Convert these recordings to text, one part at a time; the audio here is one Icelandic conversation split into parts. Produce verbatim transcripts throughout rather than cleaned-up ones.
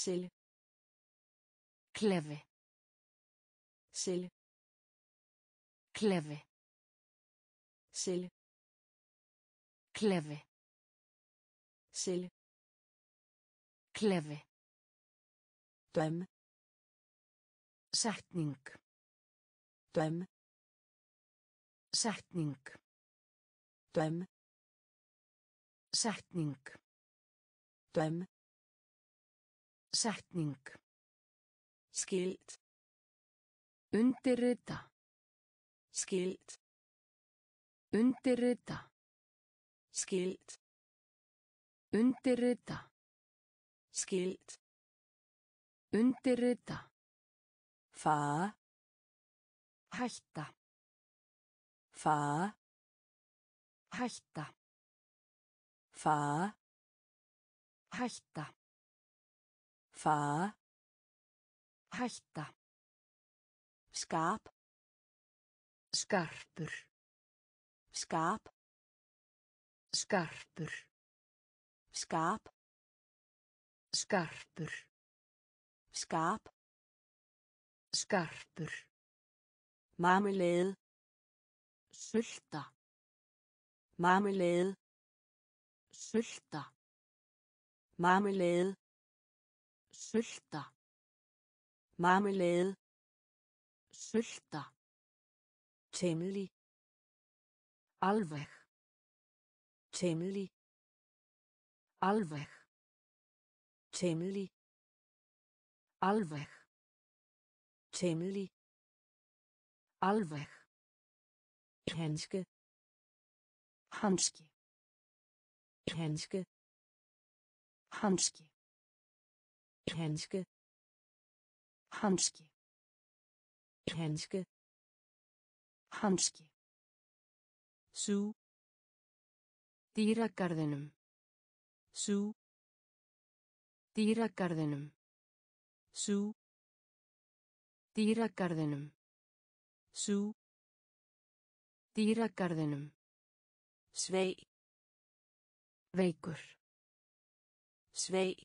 celle klefi celle klefi celle klefi celle klefi døm setning døm setning døm setning døm setning skilt undirrita skilt undirrita skilt undirrita skilt undirrita far hætta far hætta far hætta far hætta skarp skarpur skarp skarpur skarp skarpur skarp skarpur marmelade sulta marmelade sulta marmelade sulta marmelade sulta temmelig alveg temmelig alveg temmelig alveg temmelig alveg handske hanski handske hanski handske hanski handske hanski sú dýragarðinum sú dýragarðinum sú dýragarðinum sú dýragarðinum sveg veikur sveg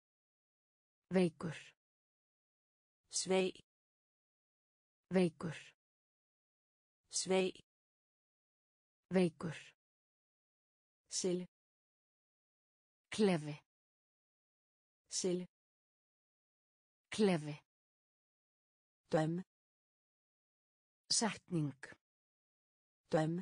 veikur sveg veikur sveg veikur celle klefi celle klefi døm setning døm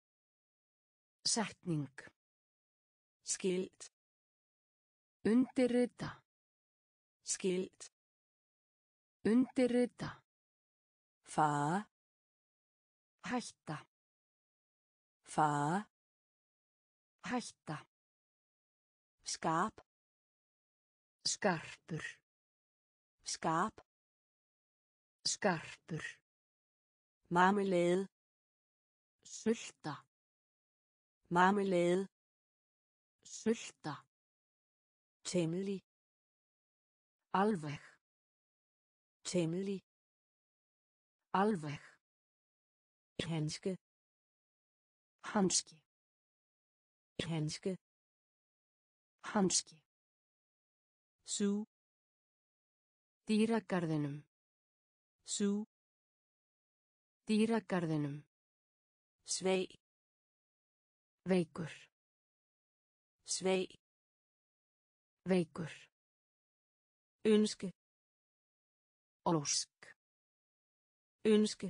setning skilt undirrita skilt undirrita far hætta far hætta skarp skarpur skarp skarpur marmelade sulta marmelade sulta temmelig alveg temmelig alveg handske hanski handske hanski sú dýragarðinum sú dýragarðinum sveg veikur sveg veikur ønske ósk ønske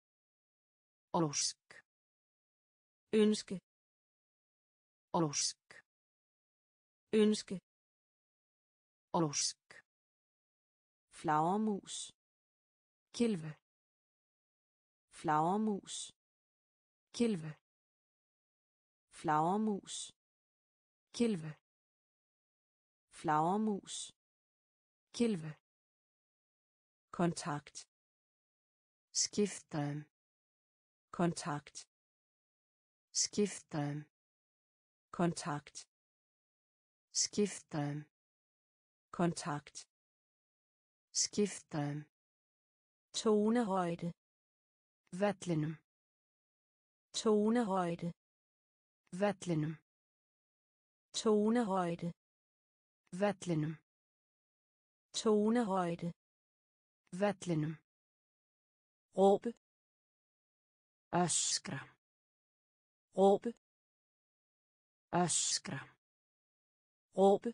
ósk ønske ósk ønske ósk flagermus kylfu flagermus kylfu flagermus kylfu flagermus kylfu kontakt skipta um kontakt skipta um kontakt skipta um kontakt skipta um tonehøjde vellinum tonehøjde vellinum tonehøjde vellinum Tonehøjde. Vellinum. Råbe. Öskra. Råbe. Öskra. Råbe.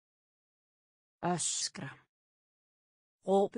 Öskra. Råbe.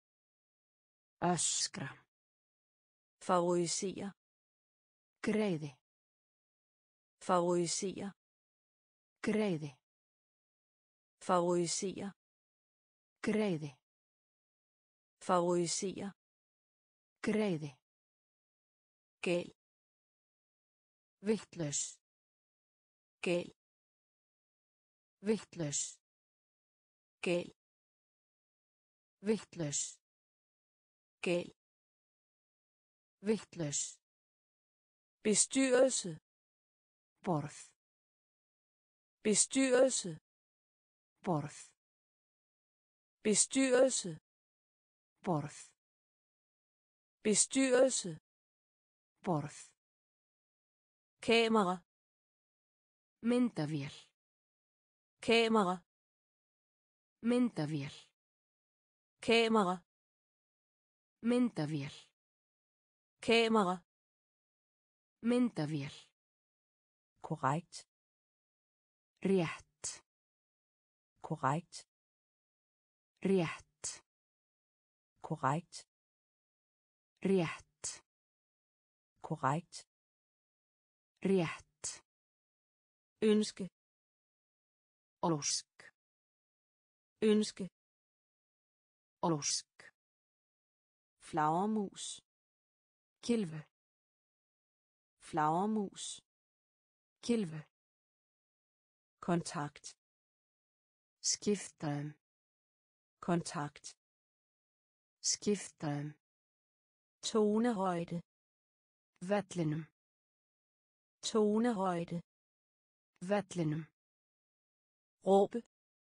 Öskra. Favorisere. Greiði. Favorisere. Greiði. Favorisere. Greiði. Favorisere. Greiði. Gæld. Vitlaus. Gæld. Vitlaus. Gæld. Vitlaus. Gæld. Vitlaus. Bestyrelse. Borð. Bestyrelse. Borð. Bestyrelse. Borð. Bestyrelse. Borð. Kamera. Myndavél. Kamera. Myndavél. Kamera. Myndavél. Kamera. Myndavél. Korrekt. Rétt. Korrekt. Rétt. Korrekt. Rétt. Korrekt. Rétt. Ønske. Ósk. Ønske. Ósk. Flagermus. Kylfu. Flagermus. Kylfu. Kontakt. Skipta um. Kontakt. Skipta um. Tonehøjde. Vellinum. Tonehøjde. Vellinum. Råbe.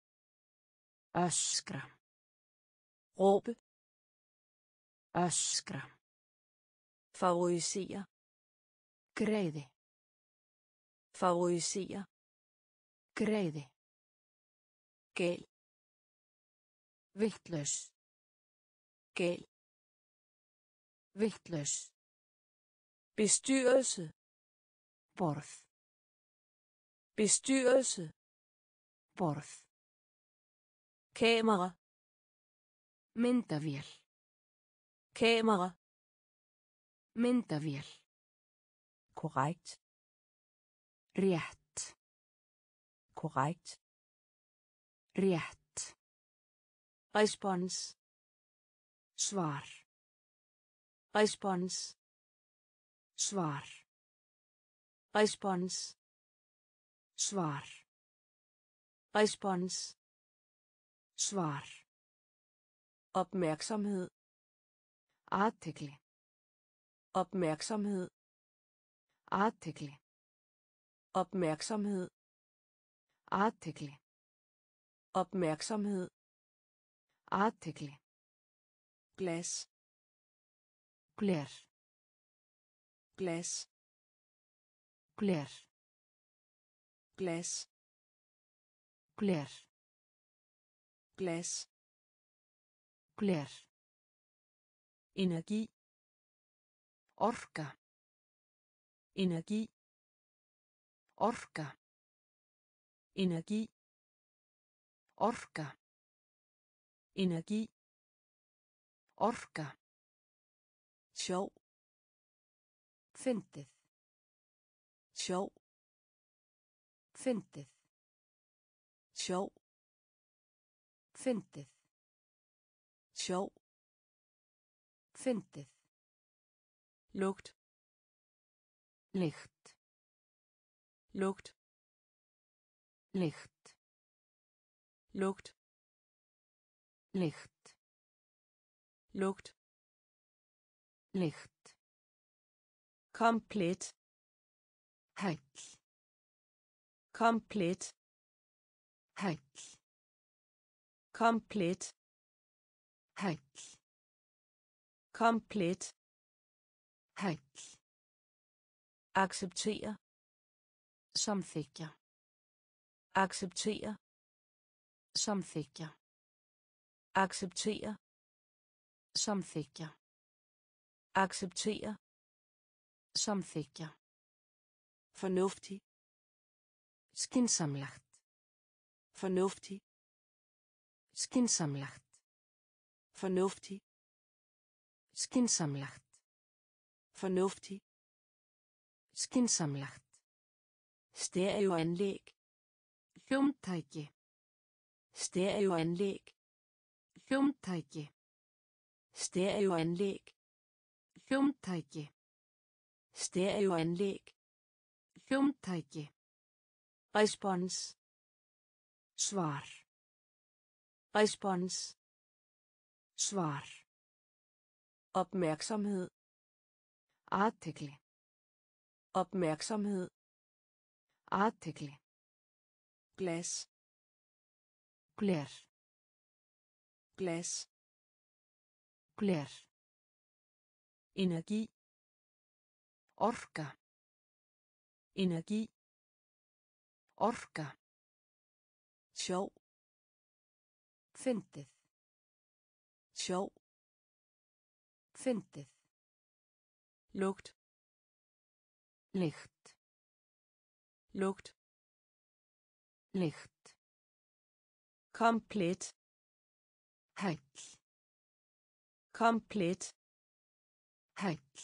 Öskra. Råbe. Öskra. Favorisere. Greiði. Favorisere. Greiði. Gæld. Vitlaus. Gæld. Vitlaus. Bestyrelse. Borð. Bestyrelse. Borð. Kamera. Myndavél. Kamera. Myndavél. Korrekt. Rétt. Korrekt. Rétt. Respons. Svar. Respons. Svar. Respons. Svar. Respons. Svar. Opmærksomhed. Athygli. Opmærksomhed. Athygli. Opmærksomhed. Athygli. Opmærksomhed. Athygli. Glas. Gler. Glas. Gler. Glas. Gler. Glas. Gler. Energi. Orka. Energi. Orka. Energi. Orka. Energi. Orka. Sjov. Fyndið. Sjov. Fyndið. Sjov. Fyndið. Sjov. Fyndið. Lugt. Lykt. Lugt. Lykt. Lugt. Lykt. Lugt. Lykt. Komplet. Heill. Komplet. Heill. Komplet. Heill. Komplet. Heill. Acceptere. Samþykkja. Acceptere. Samþykkja. acceptere Samþykja. acceptere Samþykja. fornuftig Skynsamlegt. fornuftig Skynsamlegt. fornuftig Skynsamlegt. fornuftig Skynsamlegt. stereoanlæg Hljómtæki. stereoanlæg Hljómtæki. stereoanlæg Hljómtæki. stereoanlæg Hljómtæki. respons Svar. respons Svar. opmærksomhed Athygli. opmærksomhed Athygli. glas Gler. glas Gler. energi Orka. energi Orka. sjov Fyndið. sjov Fyndið. lugt Lykt. lugt Lykt. komplet Heill. komplet Heill.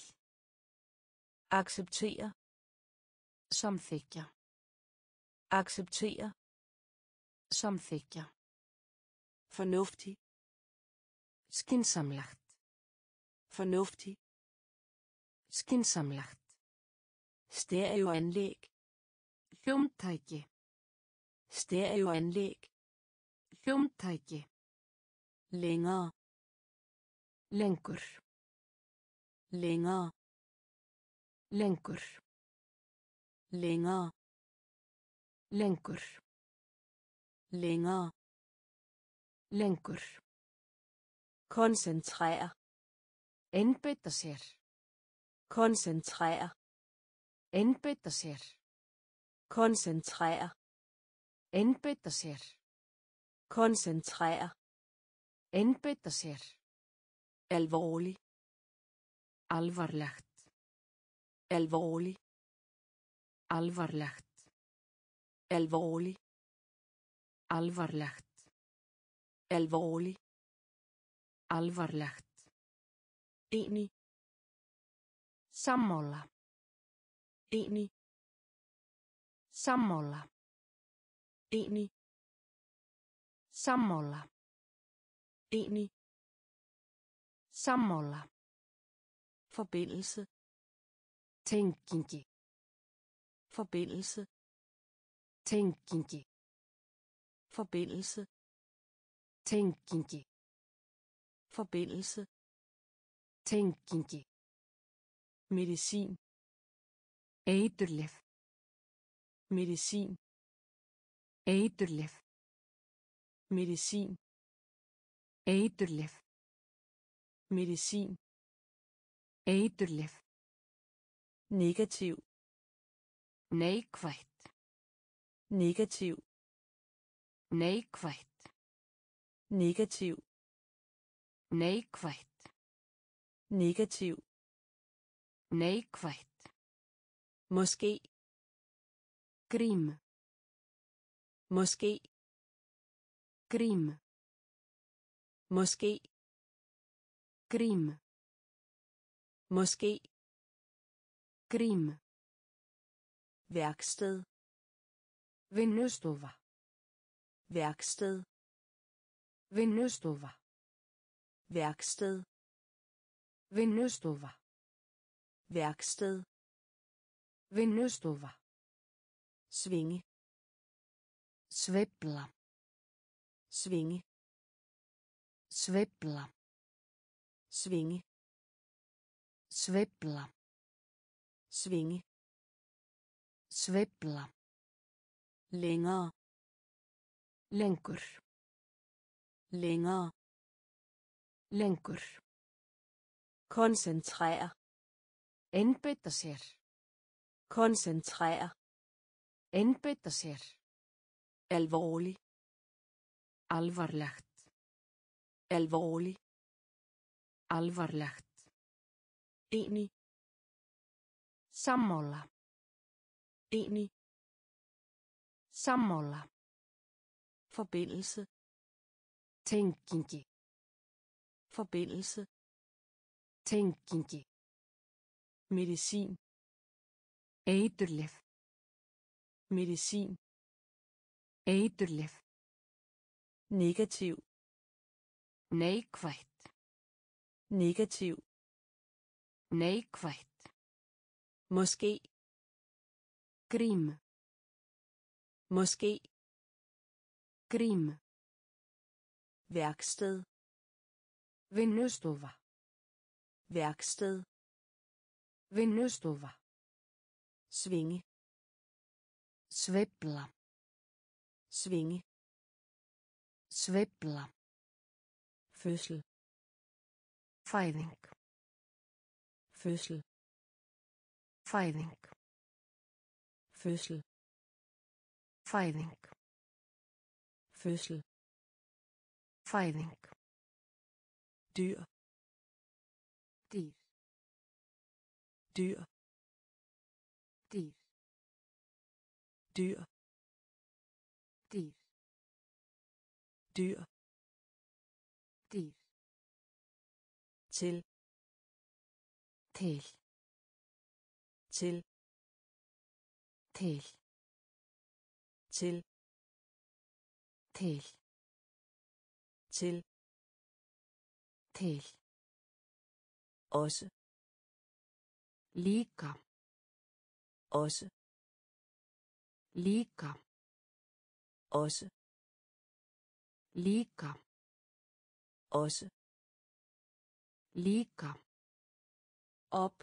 acceptere Samþykja. acceptere Samþykja. fornuftig Skynsamlegt. fornuftig Skynsamlegt. stereoanlæg Hljómtæki. stereoanlæg Hljómtæki. længere Lengur. længere Lengur. længere Lengur. længere Lengur. koncentrere Einbeita sér. koncentrere Einbeita sér. koncentrere Einbeita sér. koncentrere Einbeita sér. alvorlig Alvarlegt. alvorlig Alvarlegt. alvorlig Alvarlegt. alvorlig Alvarlegt. enig Sammála. enig Sammála. enig Sammála. enig Sammála. forbindelse Tengingi. forbindelse Tengingi. forbindelse Tengingi. forbindelse Tengingi. medicin Eiturlyf. medicin Eiturlyf. medicin Eiturlyf. medicin Eiturlyf. negativ Neikvætt. negativ Neikvætt. negativ Neikvætt. negativ Neikvætt. måske Grím. måske Grím. måske Grím. måske Grím. værksted Vinnustofa. værksted Vinnustofa. værksted Vinnustofa. værksted Vinnustofa. svinge Sveifla. svinge Sveifla. svinge Sveifla. svinge Sveifla. længere Lengur. længere Lengur. koncentrere Einbeita sér. koncentrere Einbeita sér. alvorlig Alvarlegt. Alvorlig. Alvarlegt. Enig. Sammála. Enig. Sammála. Forbindelse. Tengingi. Forbindelse. Tengingi. Medicin. Eiturlyf. Medicin. Eiturlyf. Negativ. Neikvætt. Negativ. Neikvætt. Måske. Grím. Måske. Grím. Værksted. Vinnustofa. Værksted. Vinnustofa. Svinge. Sveifla. Svinge. Sveifla. Fødsel. Fæðing. Fødsel. Fæðing. Fødsel. Fæðing. Fødsel. Fæðing. Dyr. Dýr. Dyr. Dýr. Dyr. Dýr. Dyr. Dýr. Til. Til. Til. Til. Til. Til. Til. Til. Også. Líka. Også. Líka. Også. Líka. Også. Líka. Op.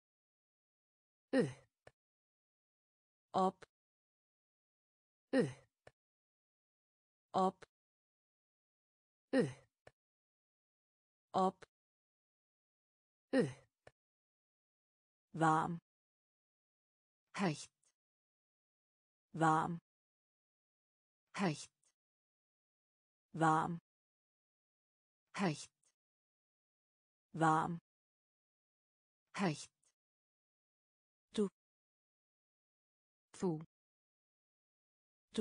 Upp. Op. Upp. Op. Upp. Op. Upp. Varm. Heitt. Varm. Heitt. Varm. Heitt. Varm. Heitt. Du. Þú. Du.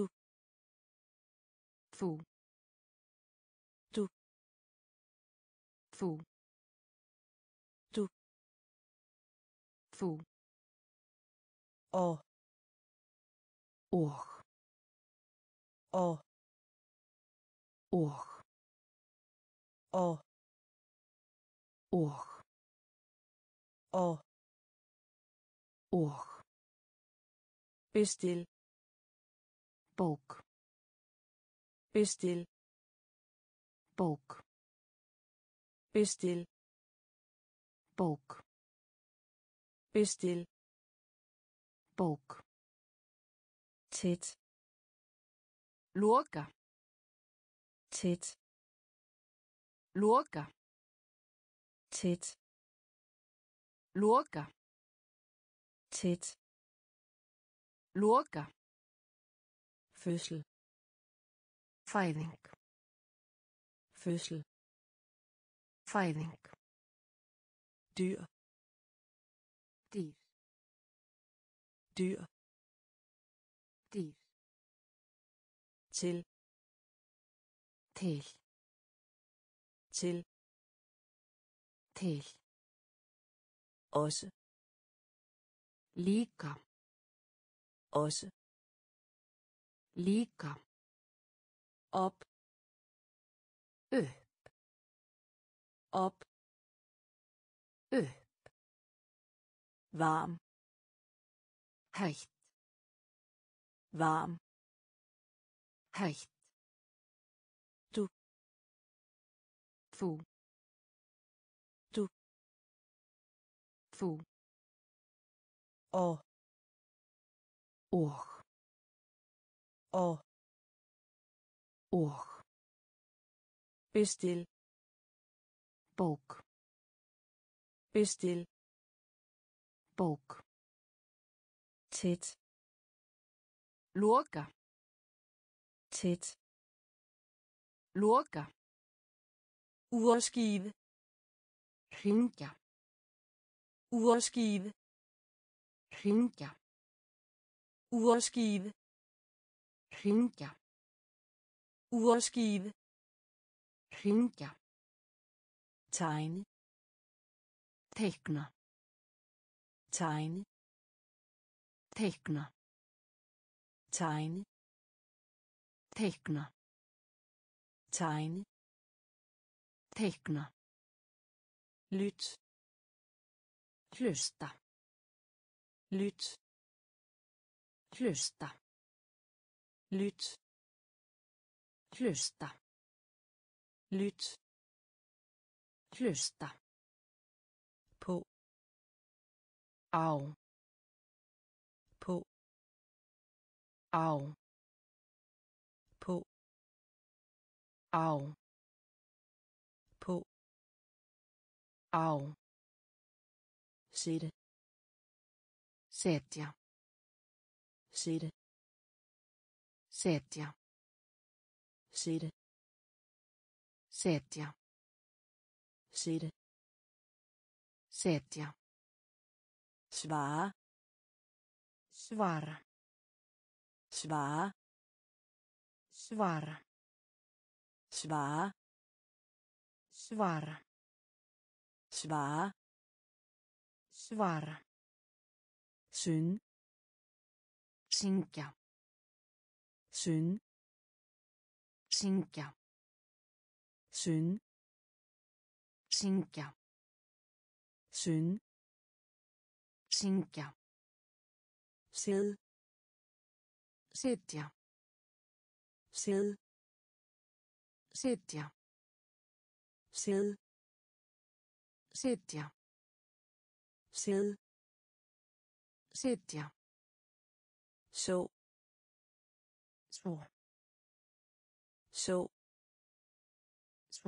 Þú. Du. Þú. Du. Þú. Og. Og. Og. Og. Og. Og. Og. Og. Bestil. Bók. Bestil. Bók. Bestil. Bók. Bestil. Bók. Tæt. Loka. Tæt. Loka. Tæt. Loka. Tæt. Loka. Fødsel. Fæðing. Fødsel. Fæðing. Dyr. Dýr. Dyr. Dýr. Til. Til. Til. Til. Også. Líka. Også. Líka. Op. Upp. Op. Upp. Varm. Heitt. Varm. Heitt. Du. Þú. Du. Þú. Og. Og. Og. Og. Bestil. Bók. Bestil. Bók. Tæt. Loka. Tæt. Loka. urskive, Hringja. urskive, Hringja. urskive, Hringja. urskive, Hringja. tegne, Teikna. tegne, Teikna. tegne, Teikna. tegne, Teikna. lyt, Hlusta. lyt, Hlusta. lyt, Hlusta. lyt, Hlusta. på, Á. på, Á. på, Á. på, Á. sætte, Setja. sætte, Setja. sætte, Setja. sætte, Setja. svare, Svara. svare, Svara. svare, Svara. svare, Svara. syng, Syngja. syng, Syngja. syng, Syngja. syng, Syngja. sæd, Setja. sæd, Setja. sæd, Setja. sæd, Setja. så, Svo. så, Svo.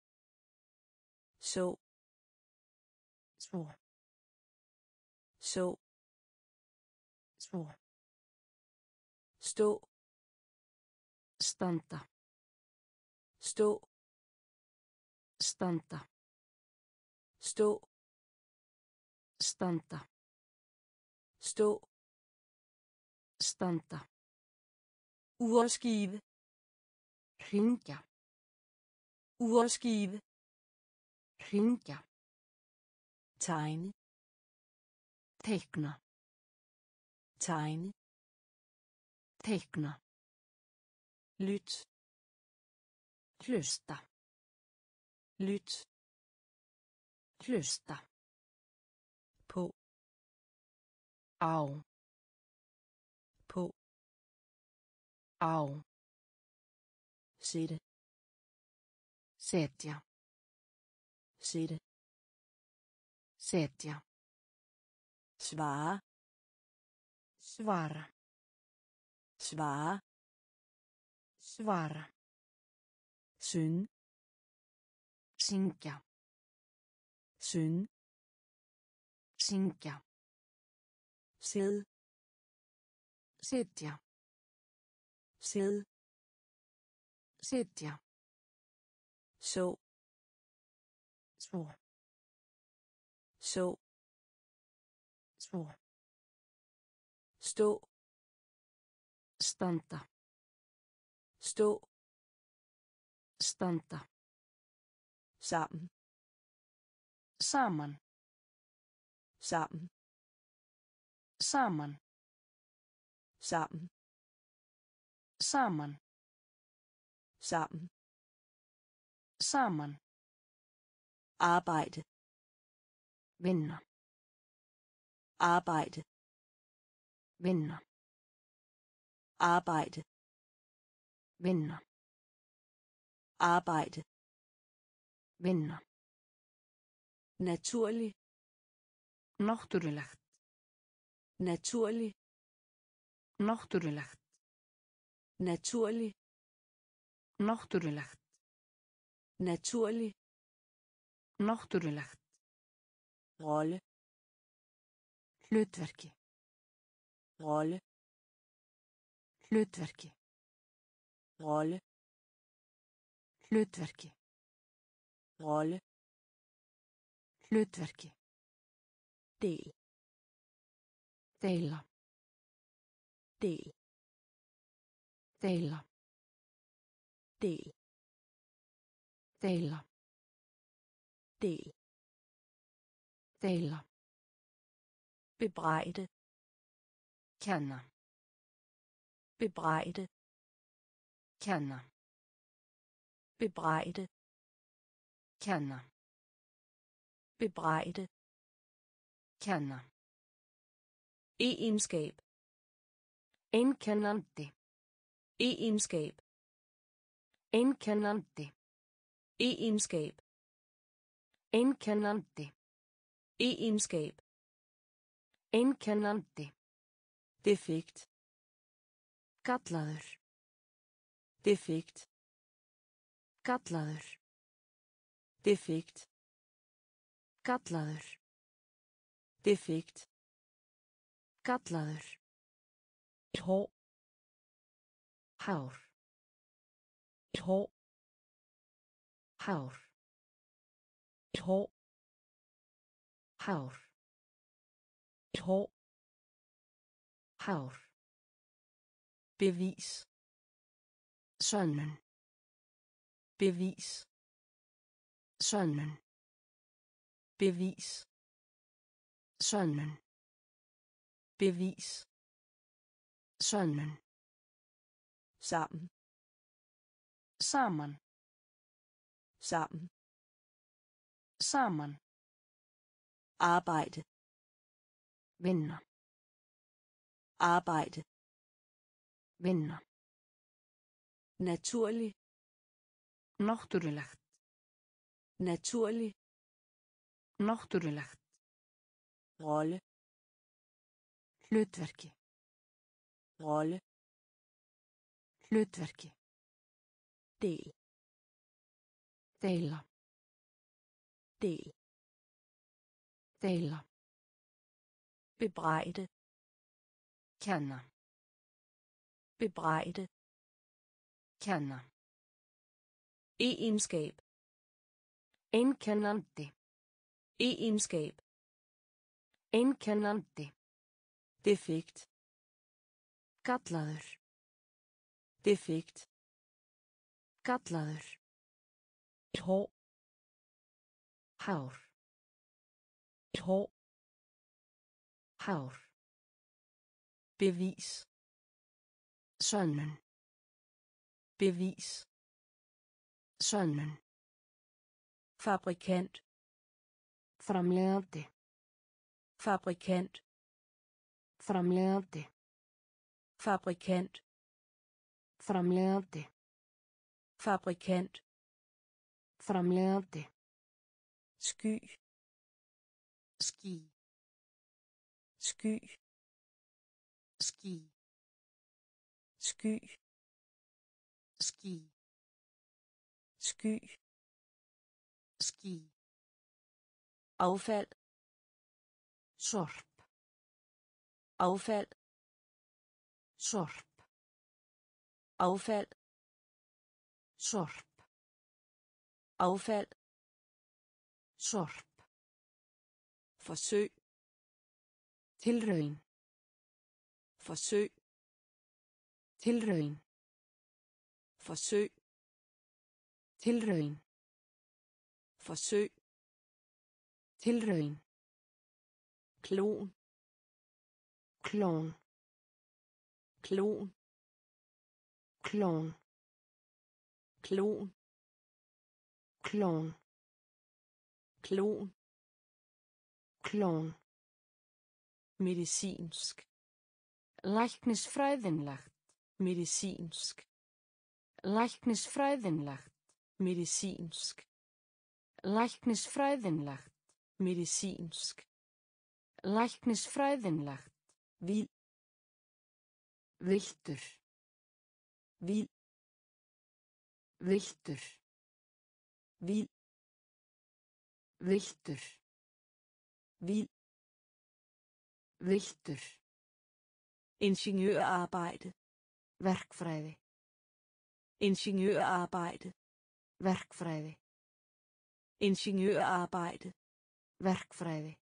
så, Svo. så, Svo. stå, Standa. stå, Standa. stå, Standa. stå, Standa. urskive, Hringja. urskive, Hringja. tegne, Teikna. tegne, Teikna. lyt, Hlusta. lyt, Hlusta. på, Á. på, Á. sætte, Setja. sætte, Setja. svare, Svara. svare, Svara. syng, Syngja. syng, Syngja. sæd, Setja. sæd, Setja. så, Svo. så, Svo. stå, Standa. stå, Standa. sammen, Saman. sammen, Saman. sammen, Saman. sammen, Saman. arbejde, Vinna. arbejde, Vinna. arbejde, Vinna. arbejde, Vinna. naturlig, Náttúrulegt. naturlig, Náttúrulegt. naturlig, Náttúrulegt. naturlig, Náttúrulegt. rolle, Hlutverki. rolle, Hlutverki. rolle, Hlutverki. rolle, hlutverki, del, deila, del, deila, del, deila, del, deila, bebrejde, kenna, bebrejde, kenna, bebrejde, kenna, bebrejde, kenna, egenskab, einkennandi, egenskab, einkennandi, egenskab, einkennandi, egenskab, einkennandi, defekt, gallaður, defekt, gallaður, defekt, gallaður, defekt, gallaður, et hår, hár, et hår, hár, et hår, hár, et hår, hár, bevis, sönnun, bevis, sönnun, bevis, sönnun, bevis, sönnun, sammen, saman, sammen, saman, arbejde, vinna, arbejde, vinna, naturlig, náttúrulegt, naturlig, náttúrulegt, rolle, hlutverki, rolle, hlutverki, del, deila, del, deila, bebrejde, kenna, bebrejde, kenna, egenskab, einkennandi, egenskab, einkennandi, defekt, gallaður, defekt, gallaður, et hår, hár, et hår, hár, bevis, sönnun, bevis, sönnun, fabrikant, framleiðandi, fabrikant, framleiðandi, fabrikant, framleiðandi, fabrikant, framleiðandi, sky, ský, sky, ský, sky, ský, sky, ský, affald, sorp, affald, sorp, affald, sorp, affald, sorp, forsøg, tilraun, forsøg, tilraun, forsøg, tilraun, forsøg, tilraun, klon, klón, klon, klón, klon, klón, klon, klón, medicinsk, læknisfræðinlegt, medicinsk, læknisfræðinlegt, medicinsk, læknisfræðinlegt, medicinsk, læknisfræðinlegt, vild, viltur, vild, viltur, vild, viltur, vild, viltur, ingeniørarbejde, verkfræði, ingeniørarbejde, verkfræði, ingeniørarbejde, Verkfræði.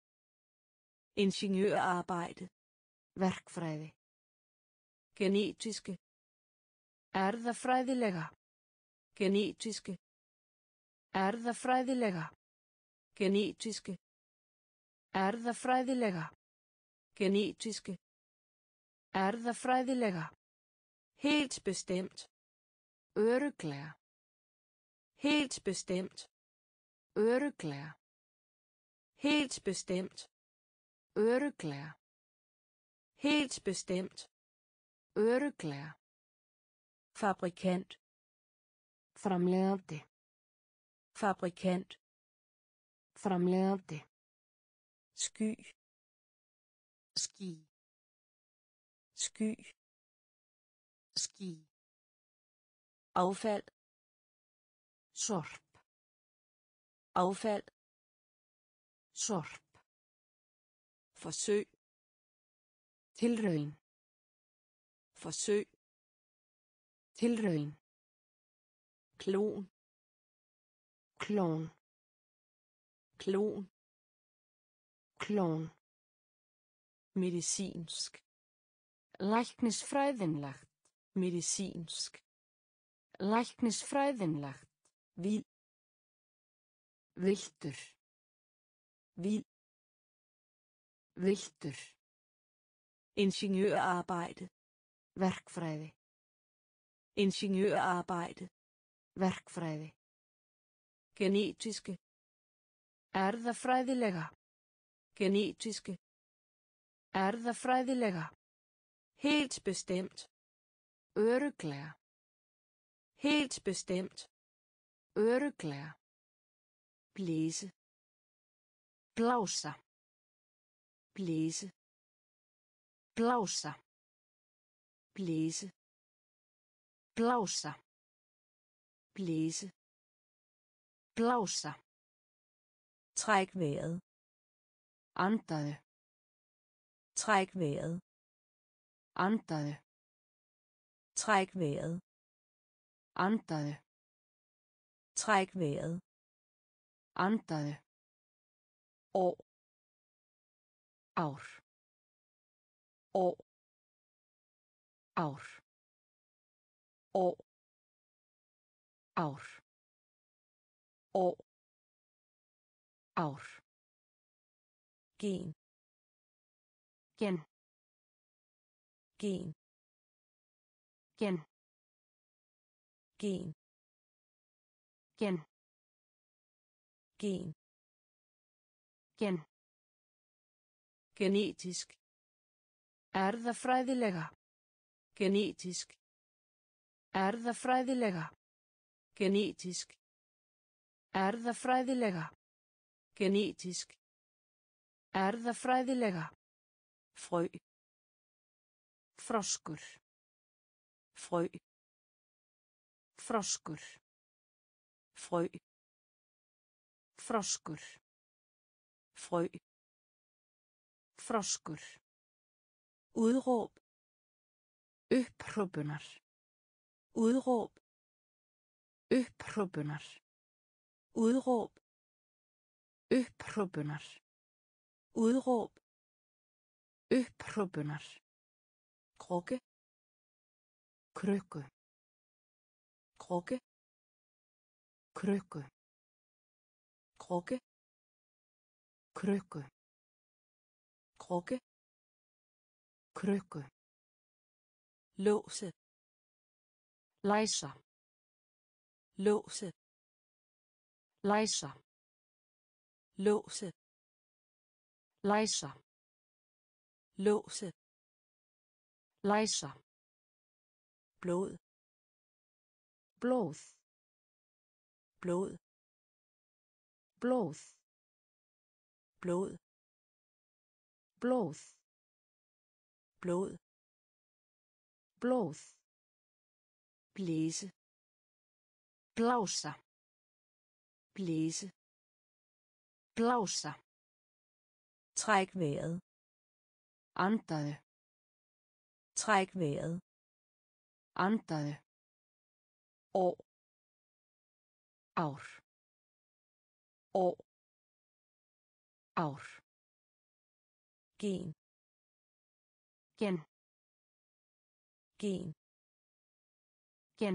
ingeniørarbejde, Verkfræði. genetiske, Erðafræðilega. genetiske, Erðafræðilega. genetiske, Erðafræðilega. genetiske, Erðafræðilega. helt bestemt, Örugglega. helt bestemt, Örugglega. helt bestemt, Örugglega. helt bestemt, Örugglega. fabrikant, Framleiðandi. fabrikant, Framleiðandi. sky, Ský. sky, Ský. affald, Sorp. affald, Sorp. forsøg, Tilraun. forsøg, Tilraun. klon, Klón. klon, Klón. medicinsk, Læknisfræðinlegt. medicinsk, Læknisfræðinlegt. vild, Villtur. vild, Villtur. ingeniørarbejde, Verkfræði. ingeniørarbejde, Verkfræði. genetiske, Erðafræðilega. genetiske, Erðafræðilega. helt bestemt, Örugglega. helt bestemt, Örugglega. blæse, Blása. blæse, Blása. blæse, Blása. blæse, Blása. træk vejret, Andaðu. træk vejret, Andaðu. træk vejret, Andaðu. træk vejret, Andaðu. år, Ár. år, Ár. år, Ár. år, Ár. gen, Gen. gen, Gen. gen, Gen. gen, Gen. genetisk, Erðafræðilega. genetisk, Erðafræðilega. genetisk, Erðafræðilega. genetisk, Erðafræðilega. frø, Froskur. frø, Froskur. frø, Froskur. frø, Froskur. udråb, Upphrópunar. udråb, Upphrópunar. udråb, Upphrópunar. udråb, Upphrópunar. krukke, Krukku. krukke, Krukku. krukke, Krukku. krukke, Krukku. låse, Læsa. låse, Læsa. låse, Læsa. låse, Læsa. blod, Blóð. blod, Blóð. blod, Blóð. blod, Blóð. blæse, Blása. blæse, Blása. træk vejret, Andaðu. træk vejret, Andaðu. år, Ár. år, ár, gen, gen, gen, gen,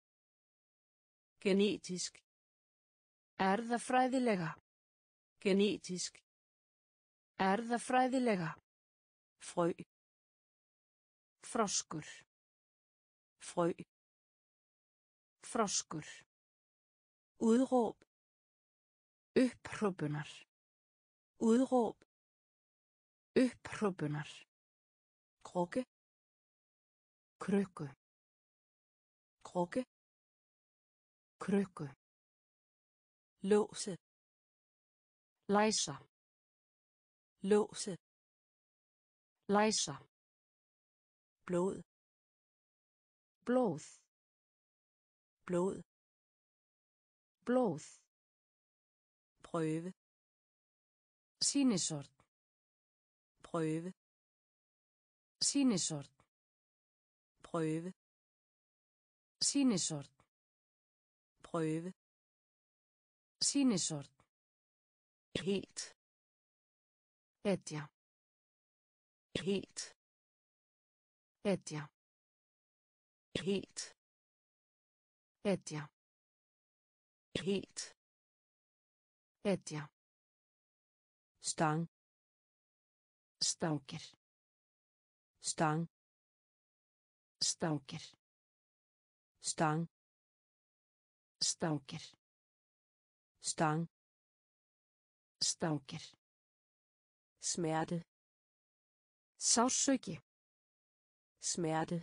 genetisk, erðafræðilega, genetisk, erðafræðilega, frø, froskur, frø, froskur, udråb, upphrópunar, udråb, upphrópunar, krukke, krukku, krukke, krukku, låse, læsa, låse, læsa, blod, blóð, blod, blóð, prøve, sýnishorn, prøve, sýnishorn, prøve, sýnishorn, prøve, sýnishorn, helt, hetja, helt, hetja, helt, hetja, helt, hetja, stang, stangir, stang, stangir, stang, stangir, stang, stangir, smerte, sársauki, smerte,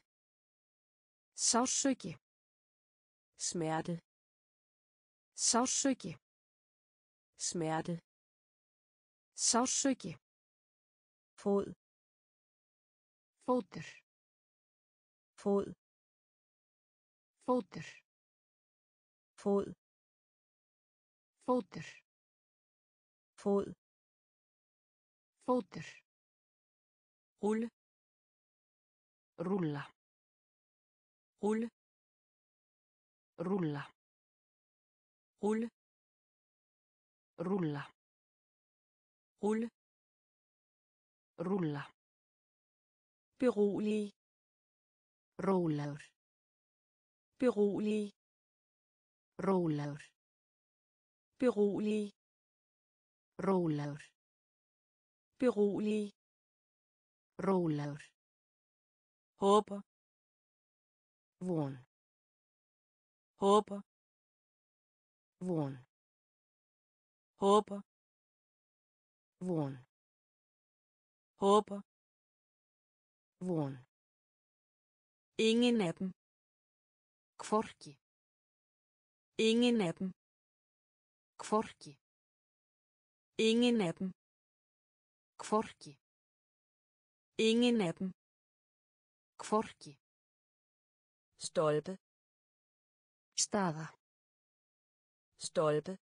sársauki, smerte, sársauki, smerte, sársauki, fod, fótur, fod, fótur, fod, fótur, fod, fótur, rulle, rúlla, rulle, rúlla, rulle, rúlla, rulle, rúlla, berolige, rólegur, berolige, rólegur, berolige, rólegur, berolige, rólegur, håber, von, håber, von, håber, von, håber, von, ingen af dem, hvorki, ingen af dem, hvorki, ingen af dem, hvorki, ingen af dem, hvorki, stolpe, staða, stolpe,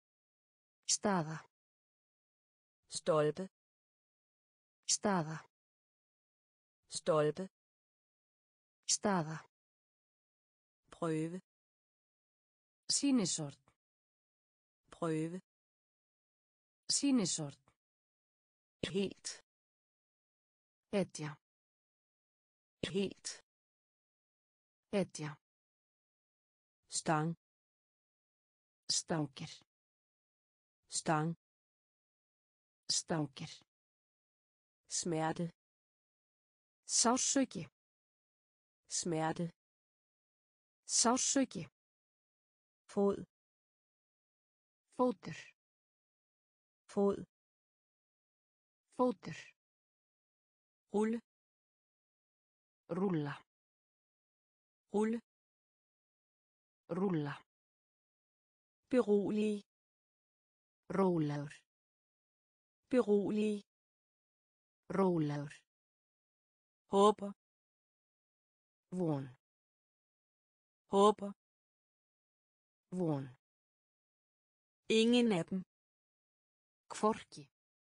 staða, stolpe, staða, stolpe, staða, prøve, sýnishorn, prøve, sýnishorn, helt, hetja, helt, hetja, stang, stangir, stang, stangir, smerte, sársauki, smerte, sársauki, fod, fótur, fod, fótur, rulle, rúlla, rulle, rúlla, berolige, rólegur, berolige, rólegur, håber, von, håber, von, ingen af dem, hvorki,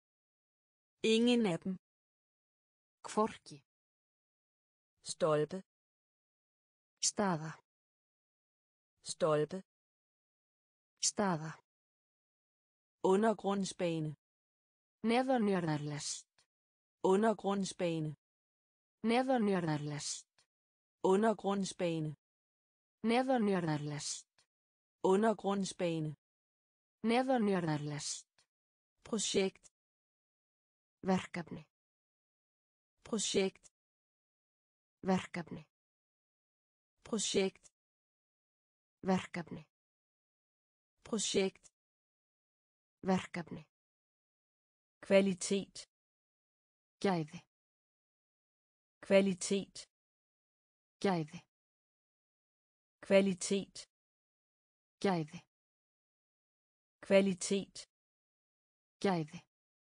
ingen af dem, hvorki, stolpe, staða, stolpe, staða, Undergrundsbane. Neðanjarðarlest. Undergrundsbane. Neðanjarðarlest. Undergrundsbane. Neðanjarðarlest. Undergrundsbane. Neðanjarðarlest. Projekt. Verkefni. Projekt. Verkefni. Projekt. Verkefni. Projekt. Verkefni. Kvalitet. Gæði. Kvalitet. Gæði. Kvalitet. Gæði. Kvalitet. Gæði.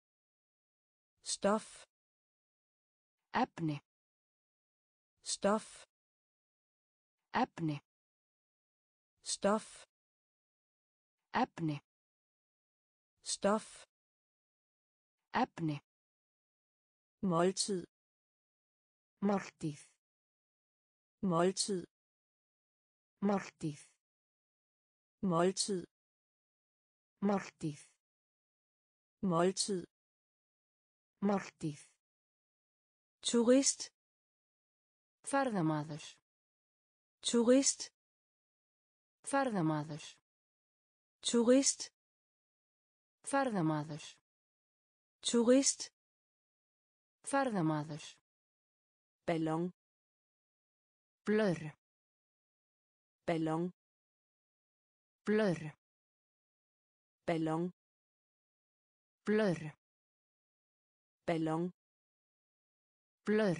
Stof. Efni. Stof. Efni. Stof. Efni. Stof. Efni. Måltid. Máltíð. Måltid. Máltíð. Måltid. Máltíð. Måltid. Máltíð. Turist. Ferðamaður. Turist. Ferðamaður. Turist. Ferðamaður. Turist. Ferðamaður. Ballon. Blør. Ballon. Blør. Ballon. Blør. Ballon. Blør.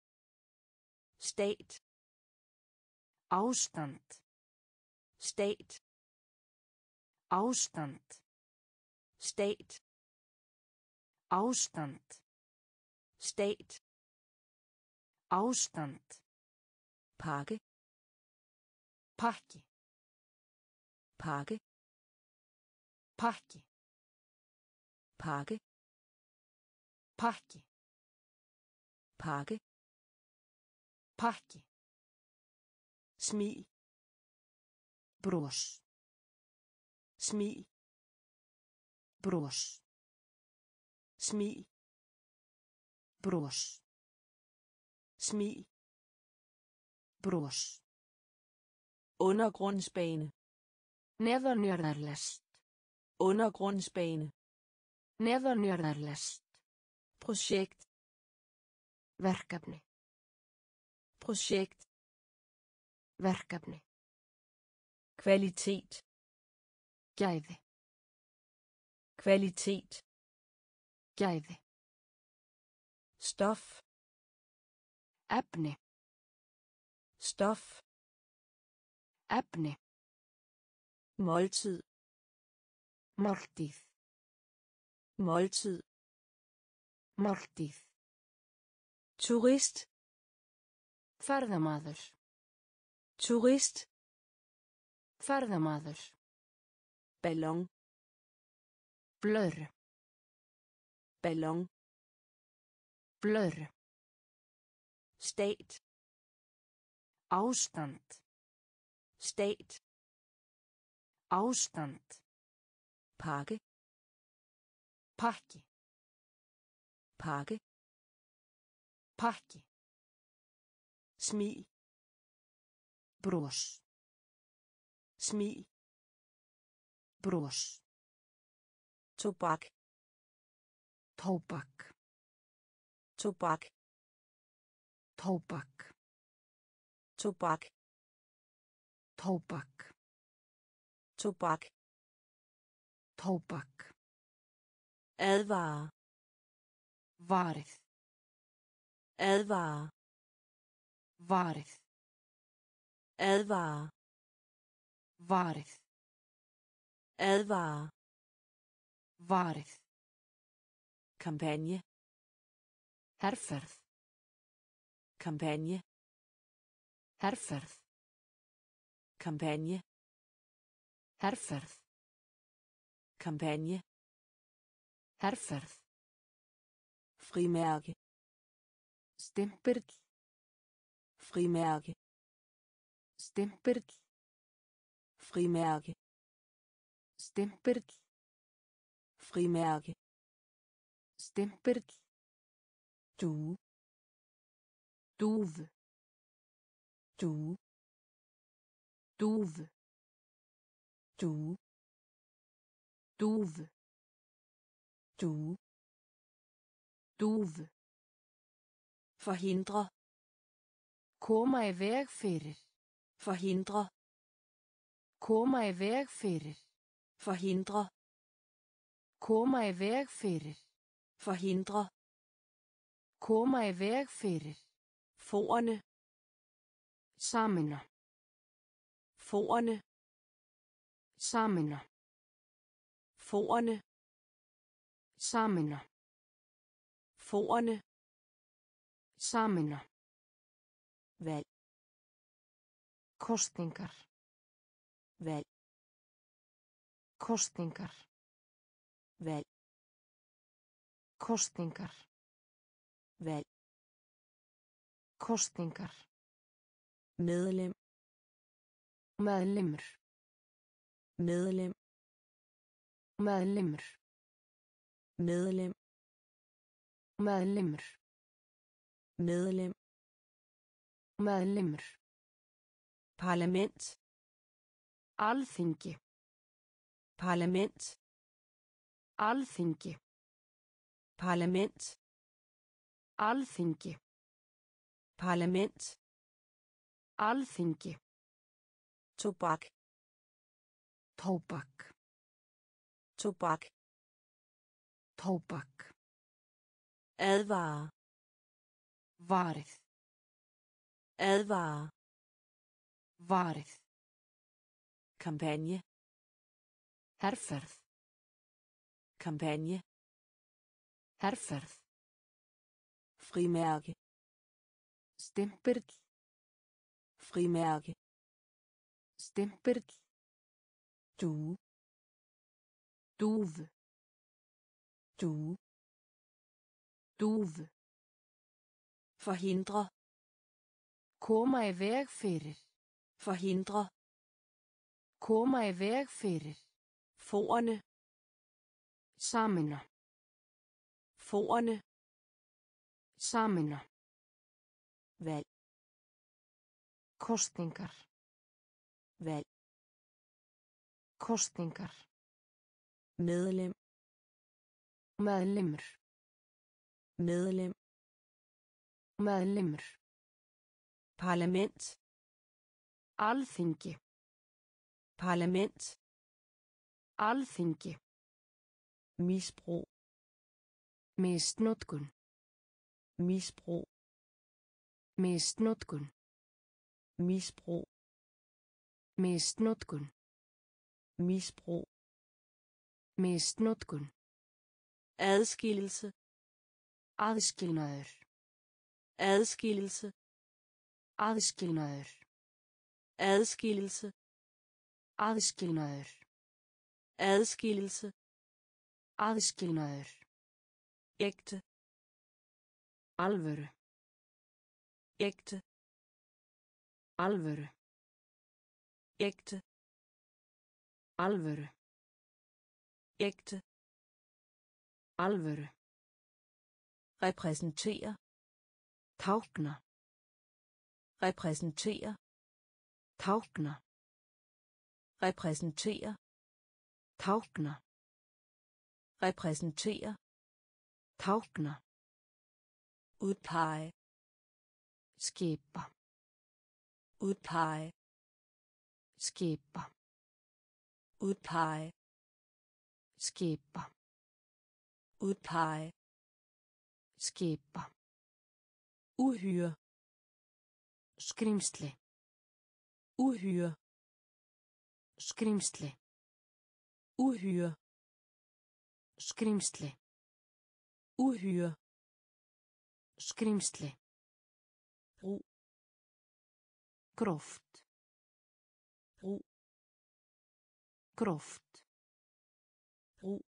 Stat. Ástand. Stat. Ástand. Stat. Ástand. Stat. Ástand. Pakke. Pakki. Pakke. Pakki. Pakke. Pakki. Pakke. Pakki. Smil. Bros. Smil. Bros. Smil. Bros. Smil. Bros. Undergrundsbane. Neðanjarðarlest. Undergrundsbane. Neðanjarðarlest. Projekt. Verkefni. Projekt. Verkefni. Kvalitet. Gæði. Kvalitet. Gæði. Stof. Efni. Stof. Efni. Måltid. Máltíð. Måltid. Máltíð. Turist. Ferðamaður. Turist. Ferðamaður. Ballon. Blør. Ballon. Blør. Stat. Ástand. Stat. Ástand. Pakke. Pakki. Pakke. Pakki. Smil. Bros. Smil. Bros. Tobak. Tóbak. Tobak. Tóbak. Tobak. Tóbak. Tobak. Tóbak. Advare. Varið. Advare. Varið. Advare. Varið. Advare. Varið. Kampagne. Herferð. Kampagne. Herferð. Kampagne. Herferð. Kampagne. Herferð. Frimærke. Stimpill. Frimærke. Frimærke. Stimpill. Due. Dúf. Due. Dúf. Due. Dúf. Due. Dúf. Forhindre. Koma í veg fyrir. Forhindre. Koma í veg fyrir. Forhindre. Koma í veg fyrir. Forhindre. Koma í veg fyrir. Forerne. Samina. Forerne. Samina. Forerne. Samina. Forerne. Samina. Valg. Kostingar. Valg. Kostingar. Valg. Kostingar. Valg. Kostingar. Medlem. Meðlimur. Medlem. Meðlimur. Medlem. Meðlimur. Medlem. Meðlimur. Parlament. Alþingi. Parlament. Alþingi. Parlament. Alþingi. Parlament. Alþingi. Tobak. Tóbak. Tobak. Tóbak. Advare. Varið. Advare. Varið. Kampagne. Herferð. Kampagne. Herferð. Frimærke. Stimpill. Frimærke. Stimpill. Due. Dúf. Due. Dúf. Forhindre. Koma í veg fyrir. Forhindre. Koma í veg fyrir. Forerne. Samina. Forerne. Samina. Valg. Kostingar. Valg. Kostingar. Medlem. Meðlimur. Medlem. Meðlimur. Parlament. Alþingi. Parlament. Alþingi. Misbrug. Misnotkun. Misbrug. Misnotkun. Misbrug. Misnotkun. Misbrug. Misnotkun. Adskillelse. Aðskilnaður. Adskillelse. Aðskilnaður. Adskillelse. Aðskilnaður. Adskillelse. Aðskilnaður. Ægte. Alvöru. Ægte. Alvöru. Ægte. Alvöru. Ægte. Alvöru. Repræsentere. Tákna. Repræsentere. Tákna. Repræsentere. Tákna. Repræsentere. Tákna. Udpege. Skipa. Udpege. Skipa. Udpege. Skipa. Udpege. Skipa. Uhyre. Skrimsli. Uhyre. Skrimsli. Uhyre. Skrimsli. Uhyre. Skrimsli. Brug. Gróft. Brug. Gróft. Brug.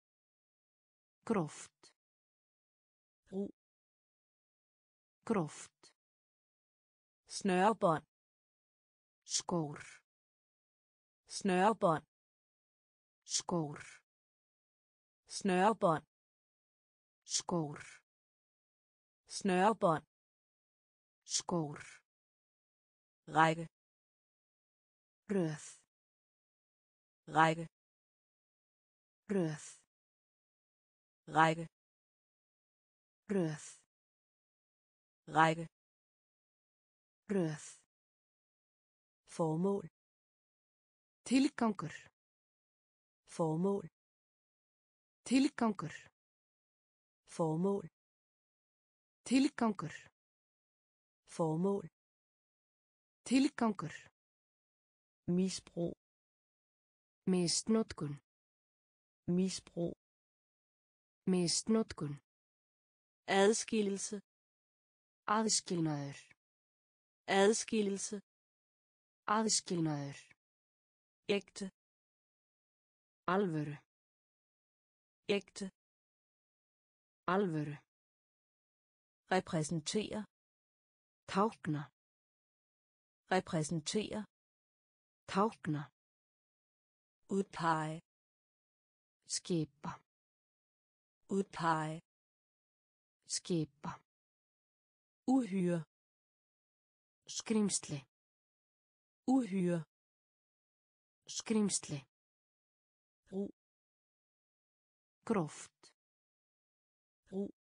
Gróft. Brug. Gróft. Snørebånd. Skór. Snørebånd. Skór. snørebånd, skór, snørebånd, skór, række, röð, række, röð, række, röð, række, röð, formål, tilgangur, formål, tilgangur, formål, tilgangur, formål, tilgangur, misbrug, misnotkun, misbrug, misnotkun, adskillelse, aðskilnaður, adskillelse, aðskilnaður, ægte, alvöru, ægte, alvöru, repræsentere, tákna, repræsentere, tákna, udpege, skipa, udpege, skipa, uhyre, skrimsli, uhyre, skrimsli, brug, gróft, brug,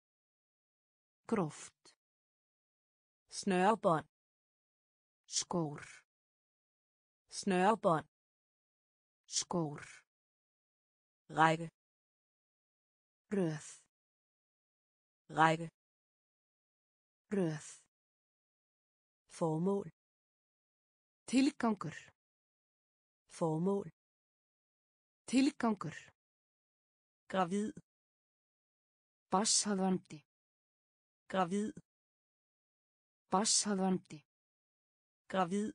gróft, snørebånd, skór, snørebånd, skór, række, röð, række, röð, formål, tilgangur, formål, tilgangur, gravid, barnshafandi, gravid, barnshafandi, gravid,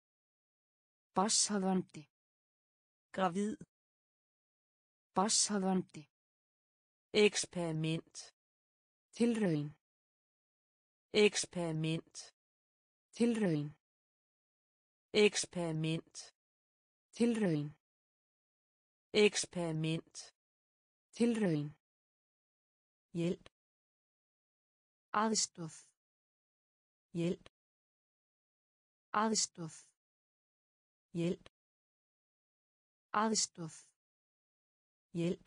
barnshafandi, gravid, barnshafandi, eksperiment, tilraun, eksperiment, tilraun, eksperiment, tilraun, eksperiment, tilraun, hjælp, aðstoð, hjælp, aðstoð, hjælp, aðstoð, hjælp,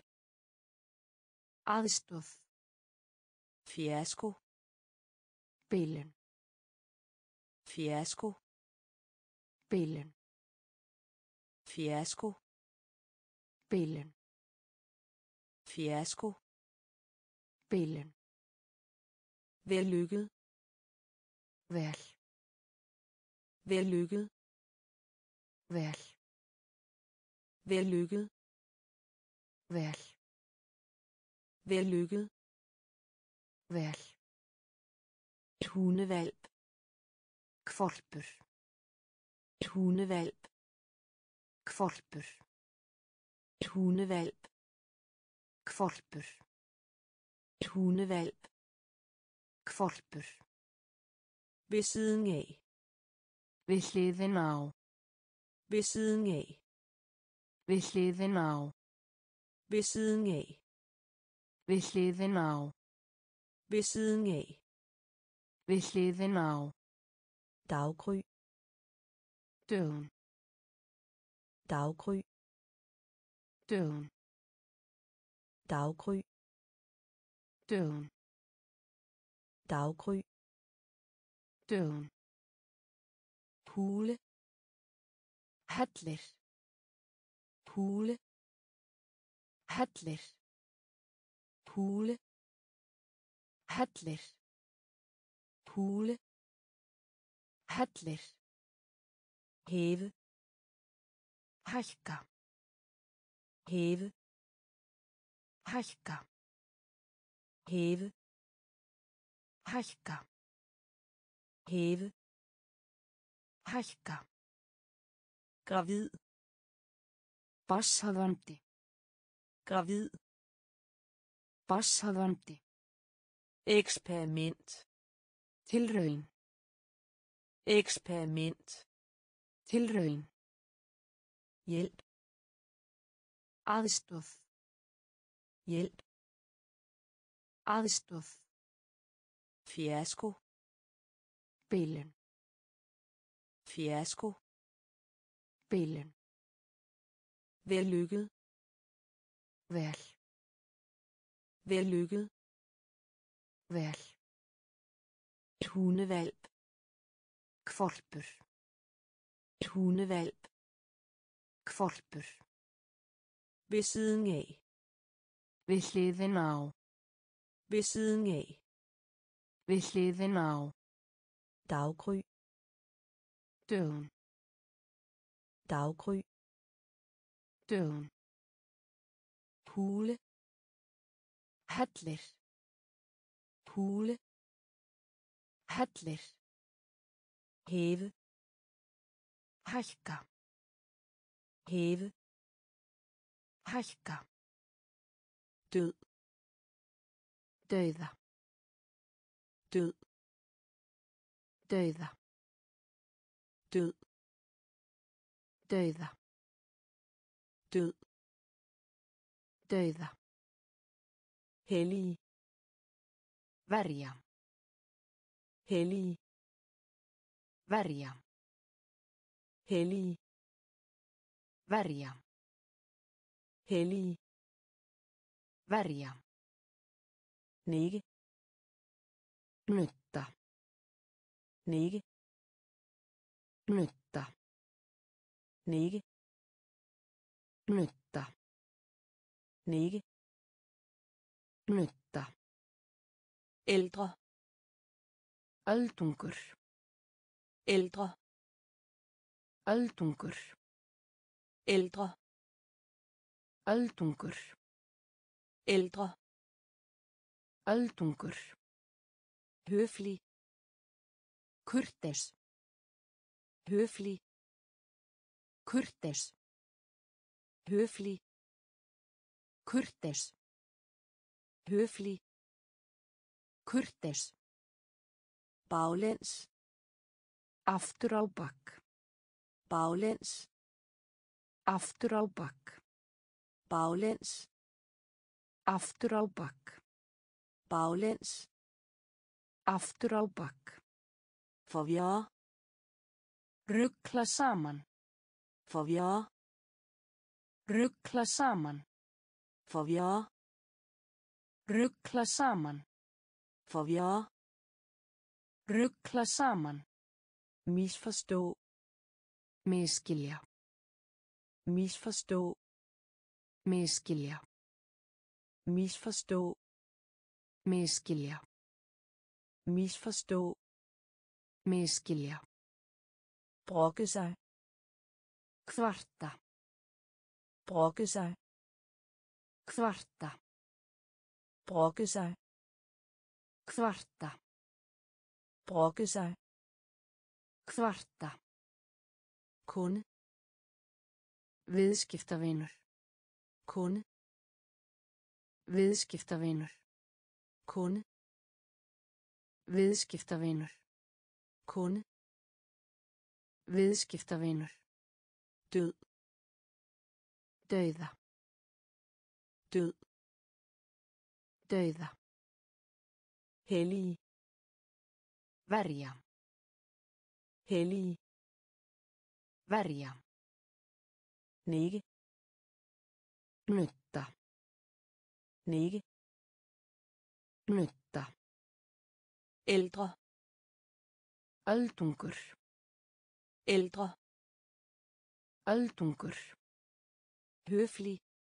aðstoð, fiasko, bilun, fiasko, bilun, fiasko, bilun, fiasko, bilun, vellykket, vel, vellykket, vel, vellykket, vel, vellykket, vel, et hundevalp, hvolpur, et hundevalp, hvolpur, et hundevalp, hvolpur, et hundevalp, hvolpur, ved siden af, við hliðina á, ved siden af, við hliðina á, ved siden af, við hliðina á, ved siden af, við hliðina á, daggry, dögun, daggry, dögun, daggry, dögun, daggry, dögun, hule, hellir, hule, hellir, hule, hellir, hule, hellir, hæve, hækka, hæve, hækka, hæve, hækka, hæve, hækka, gravid, barnshafandi, gravid, barnshafandi, eksperiment, tilraun, eksperiment, Hjælp. Aðstoð. Fiasko. Bilun. Fiasko. Bilun. Vellykket. Vel. Vellykket. Vel. Hundevalp. Hvolpur. Hundevalp. Hvolpur. Ved siden af. Við hliðina á. Ved siden af. Við hliðina á. Daggry. Døgn. Daggry. Døgn. Hule. Hellir. Hule. Hellir. Hæve. Hækka. Hæve. Hækka. Død. Dauða. Død. Dauða. Død. Dauða. Død. Dauða. Hellig. Verja. Hellig. Verja. Hellig. Verja. Hellig. Verja. Nikke. Nutta. Nikke. Nutta. Nikke. Nutta. Nikke. Nutta. Ældre. Öldungur. Ældre. Öldungur. Ældre. Öldungur. Ældre. Öldungur. Høflig. Kurteis. Høflig. Kurteis. Høflig. Kurteis. Høflig. Kurteis. Baglæns. Aftur á bak. Baglæns. Aftur á bak. Baglæns. Aftur á bak. Baglæns. Aftur á bak. Forvirre. Rugla saman. Forvirre. Rugla saman. Forvirre. Rugla saman. Forvirre. Rugla saman. Misforstå. Miskilja. Misforstå. Miskilja. Misforstå. Miskilja. Misforstå. Miskilja. Brokke sig. Kvarta. Brokke sig. Kvarta. Brokke sig. Kvarta. Brokke sig. Kvarta. Kunde. Viðskiptavinur. Kunde. Viðskiptavinur. Kunde. Viðskiptavinur. Kunde. Viðskiptavinur. Død. Dauða. Død. Dauða. Hellig. Verja. Hellig. Verja. Nikke. Nutta. Nikke. Nutta. Ældre. Öldungur. Ældre. Öldungur. Høflig.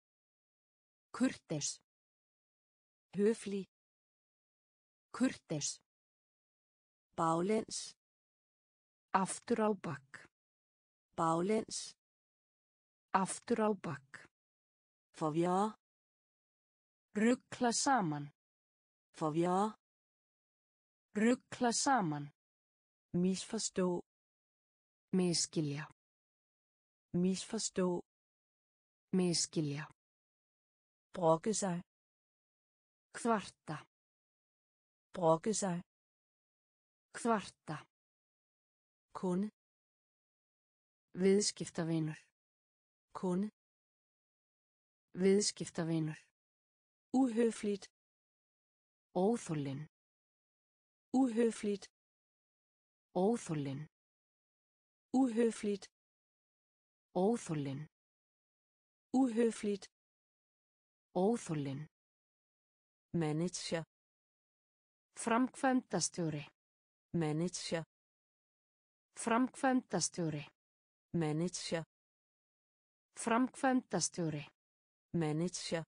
Kurteis. Høflig. Kurteis. Baglæns. Aftur á bak. Baglæns. Aftur á bak. Forvirre. Rugla saman. Forvirre. Rugla saman. Misforstå. Miskilja. Misforstå. Miskilja. Brokke sig. Kvarta. Brokke sig. Kvarta. Kunde. Viðskiptavinur. Kunde. Viðskiptavinur. Uhøfligt. Óþollin. Uhøfligt. Óþollin. Uhøfligt. Óþollin. Uhøfligt. Óþollin. Manager. Framkvæmdastjóri. Manager. Framkvæmdastjóri. Manager. Framkvæmdastjóri. Manager.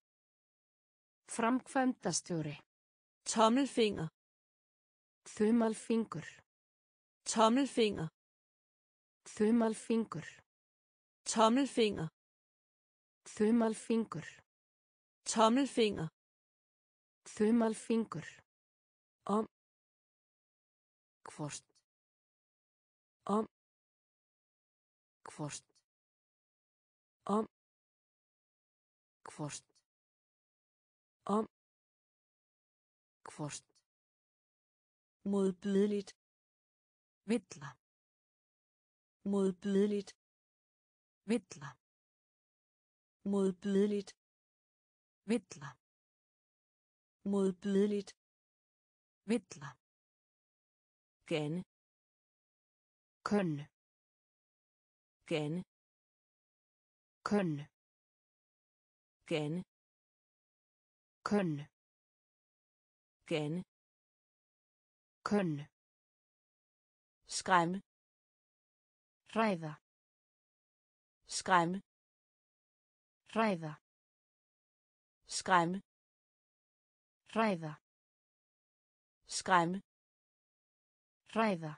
Framkvæmdastjóri. Tommelfinger. Þumalfingur. Tommelfinger. Þumalfingur. Tommelfinger. Þumalfingur. Tommelfinger. Þumalfingur. Om. Hvort. Om. Hvort. Om. Hvort. Om. Hvort. Modbydeligt. Villa. Modbydeligt. Villa. Modbydeligt. Villa. Modbydeligt. Villa. Gerne. Kunne. Gerne. Kunne. Gerne. Kunne. Gerne. Kunne. Skræmme. Ræða. Skræmme. Ræða. Skræmme. Ræða. Skræmme. Ræða.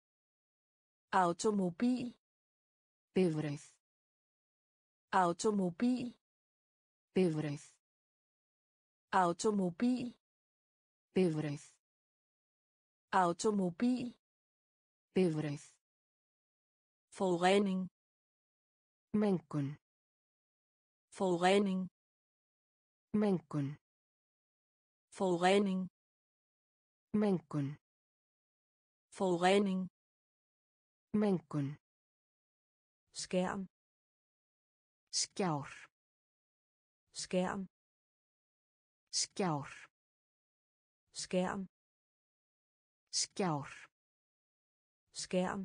Automobil. Bifreið. Automobil. Bifreið. Automobil. Bifreið. Automobil. Bifreið. Forurening. Mengun. Forurening. Mengun. Forurening. Mengun. Forurening. Mengun. Skærm. Skjár. Skærm. Skjár. Skærm. Skjár. Skærm.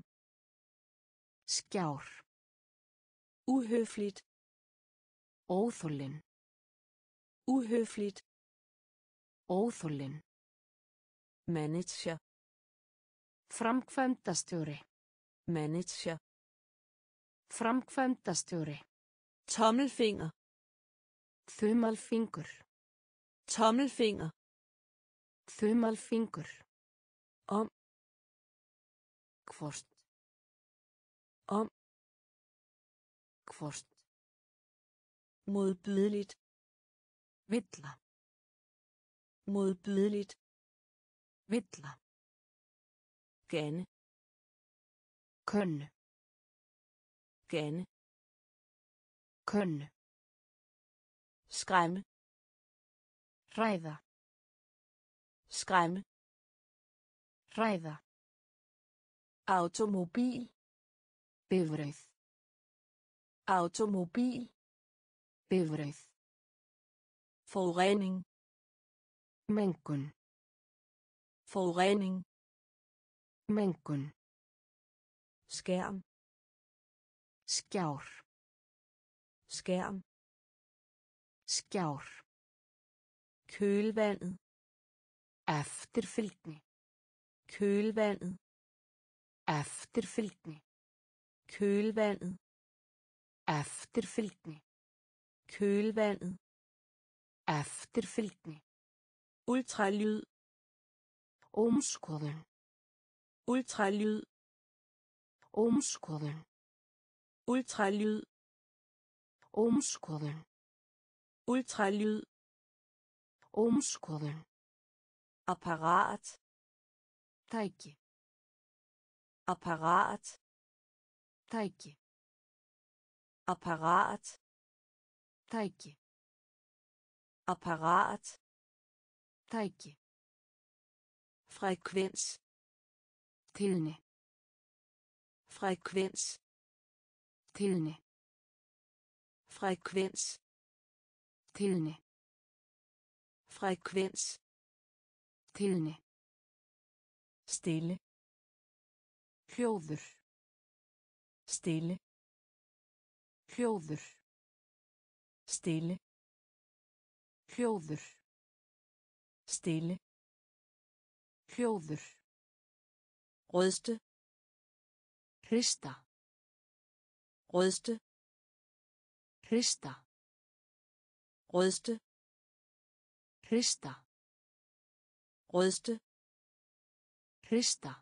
Skjár. Uhøfligt. Óþollin. Uhøfligt. Óþollin. Manager. Framkvæmdastjóri. Manager. Framkvæmdastjóri. Tommelfinger. Þumalfingur. Tommelfinger. Þumalfingur. Om. Hvort. Om. Hvort. Modbydeligt. Villa. Modbydeligt. Villa. Gerne. Kunne. Gerne. Kunne. Skræmme. Ræða. Skræmme. Ræða. Automobil. Bifreið. Automobil. Bifreið. Forurening. Mengun. Forurening. Mengun. Skærm. Skjár. Skærm. Skjár. Kølvandet. Eftirfylgni. Kølvandet. Eftirfylgni. Kølvandet. Eftirfylgni. Kølvandet. Eftirfylgni. Ultralyd. Ómskoðun. Ultralyd. Ómskoðun. Ultralyd. Ómskoðun. Ultralyd. Ómskoðun. Apparat. Tæki. Apparat. Tæki. Apparat. Tæki. Apparat. Tæki. Frekvens. Tíðni. Frekvens. Tíðni. Frekvens. Tíðni. frekvens, Tíðni. stille, Hljóður. stille, Hljóður. stille, Hljóður. stille, Hljóður. ryste, Hrista. ryste, Hrista. ryste, Hrista. ryste, Hrista.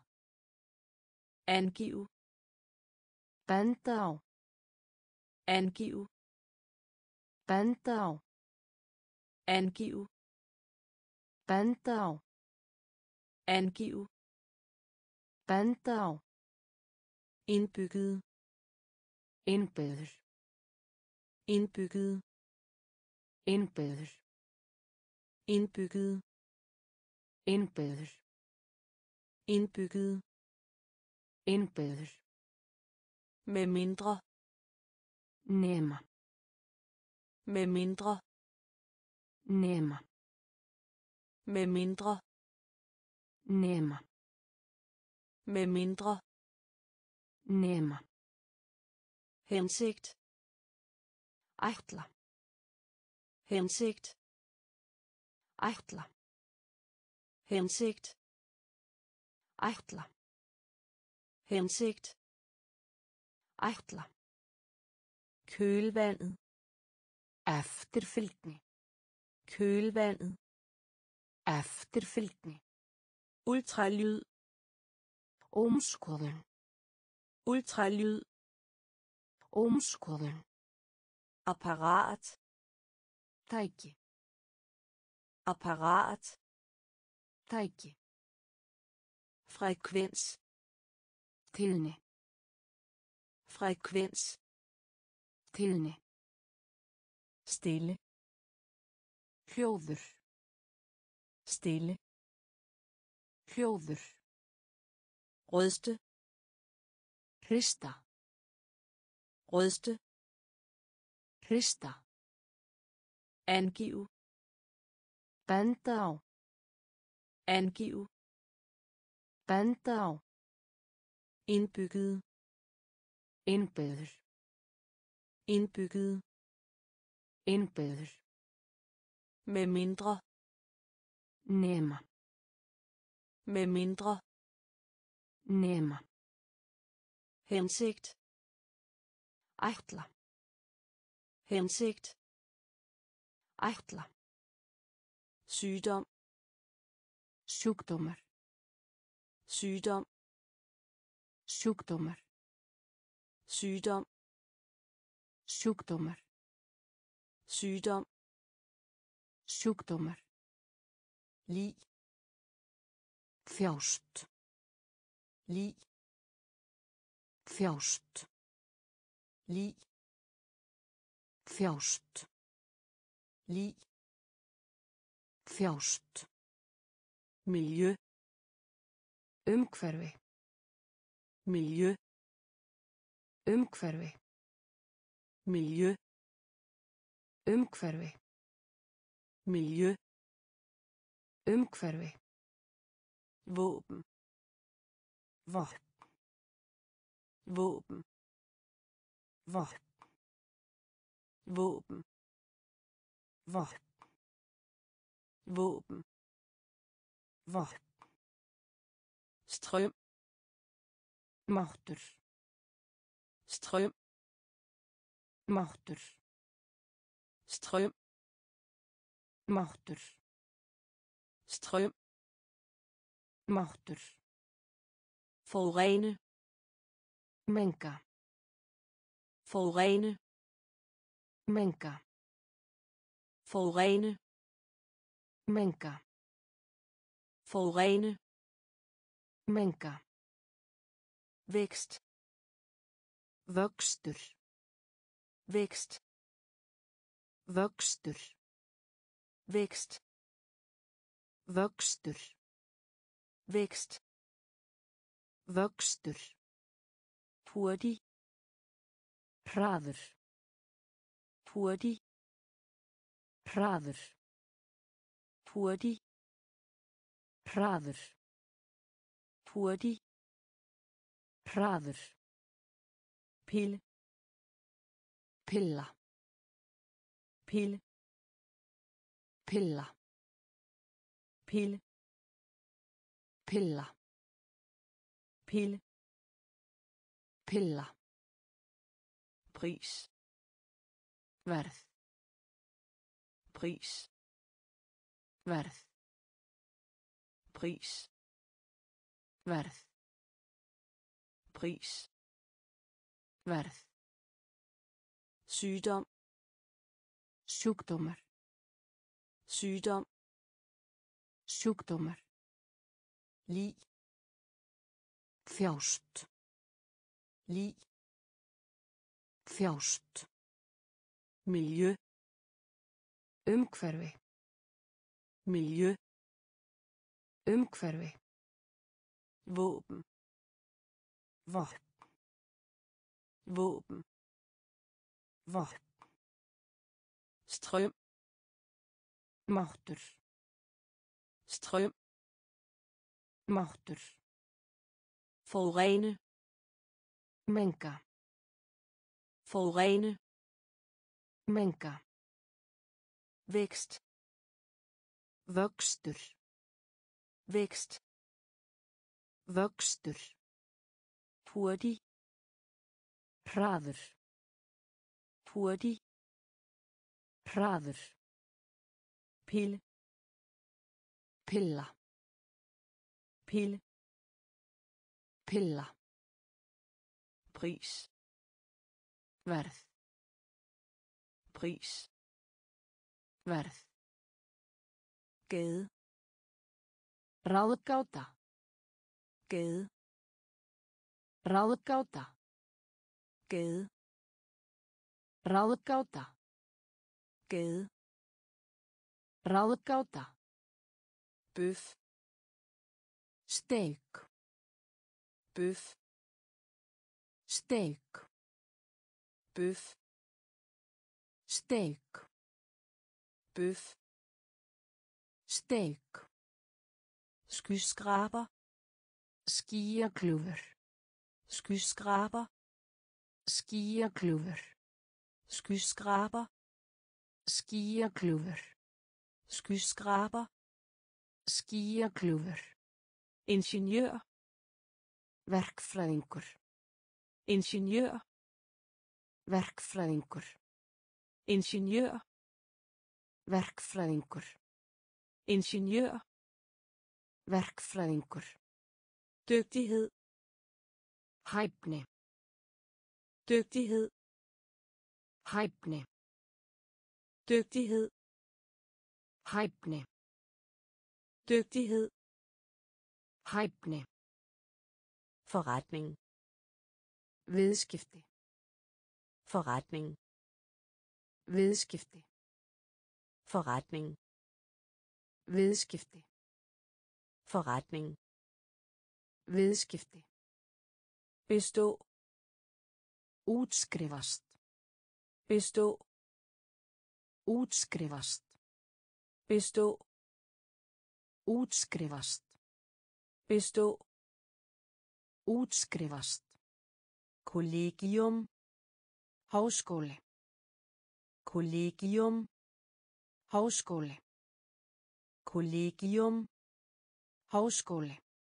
angive, Benda á. angive, Benda á. angive, Benda á. angive, Benda á. indbygget, Innbyggður. indbygget, Innbyggður. indbygget, Innbyggður. indbygget, Innbyggður. med mindre, Nema. med mindre, Nema. med mindre, Nema. med mindre, Nema. hensigt, Ætla. hensigt, Ætla. hensigt, Ætla. hensigt, Ætla. kølvandet, Eftirfylgni. kølvandet, Eftirfylgni. ultralyd, Ómskoðun. ultralyd, Ómskoðun. apparat, Tæki. apparat, Tæki. frekvens, Tíðni. frekvens, Tíðni. stille, Hljóður. stille, Hljóður. ryste, Hrista. ryste, Hrista. angive, Benda á. angive, Benda á. indbygget, Innbyggður. indbygget, Innbyggður. med mindre, Nema. med mindre, Nema. hensigt, Ætla. hensigt, Ætla. sygdom, Sjúkdómar. sygdom, Sjúkdómar. sygdom, Sjúkdómar. sygdom, Sjúkdómar. lig, Þjást. lig, Þjást. lig, Þjást. lig, Þjást. miljø, Umhverfi. miljø, Umhverfi. miljø, Umhverfi. miljø, Umhverfi. våben, Vopn. våben, Vopn. våben, Vopn. våben, Vopn. strøm, Máttur. strøm, Máttur. strøm, Máttur. strøm, Máttur. forurene, Menga. forurene, Menga. forurene, Menga. forurene, Menga. vækst, Vöxtur. vækst, Vöxtur. vækst, Vöxtur. vækst, Vöxtur. hurtig, Hraður. hurtig, Hraður. hurtig, hraður, hurtig, hraður, pille, pilla, pille, pilla, pille, pilla, pille, pilla, pris, verð, pris, verð, pris, verð, pris, verð, sygdom, sjúkdómar, sygdom, sjúkdómar, lig, þjást, lig, þjást, miljø, umhverfi, miljø, umhverfi, våben, vopn, våben, vopn, strøm, máttur, strøm, máttur, forurene, menga, forurene, menga, vækst, vöxtur, vækst, vöxtur, hurtig, hraður, hurtig, hraður, pille, pilla, pille, pilla, pris, verð, pris, verð, gade, ráðgáta, gade, ráðgáta, gade, ráðgáta, gade, ráðgáta, bøf, steik, bøf, steik, bøf, steik, bøf, steik, skyskraber, skýjakljúfur, skyskraber, skýjakljúfur, skyskraber, skýjakljúfur, skyskraber, skýjakljúfur, ingeniør, verkfræðingur, ingeniør, verkfræðingur, ingeniør, verkfræðingur, ingeniør, verkfræðingur, dygtighed, hæfni, dygtighed, hæfni, dygtighed, hæfni, dygtighed, hæfni, forretning, viðskipti, forretning, viðskipti, forretning, viðskipti, forretning, viðskipti, bestå, útskrifast, bestå, útskrifast, bestå, útskrifast, bestå, útskrifast, kollegium, háskóli, kollegium, háskóli, kollegium, háskóli,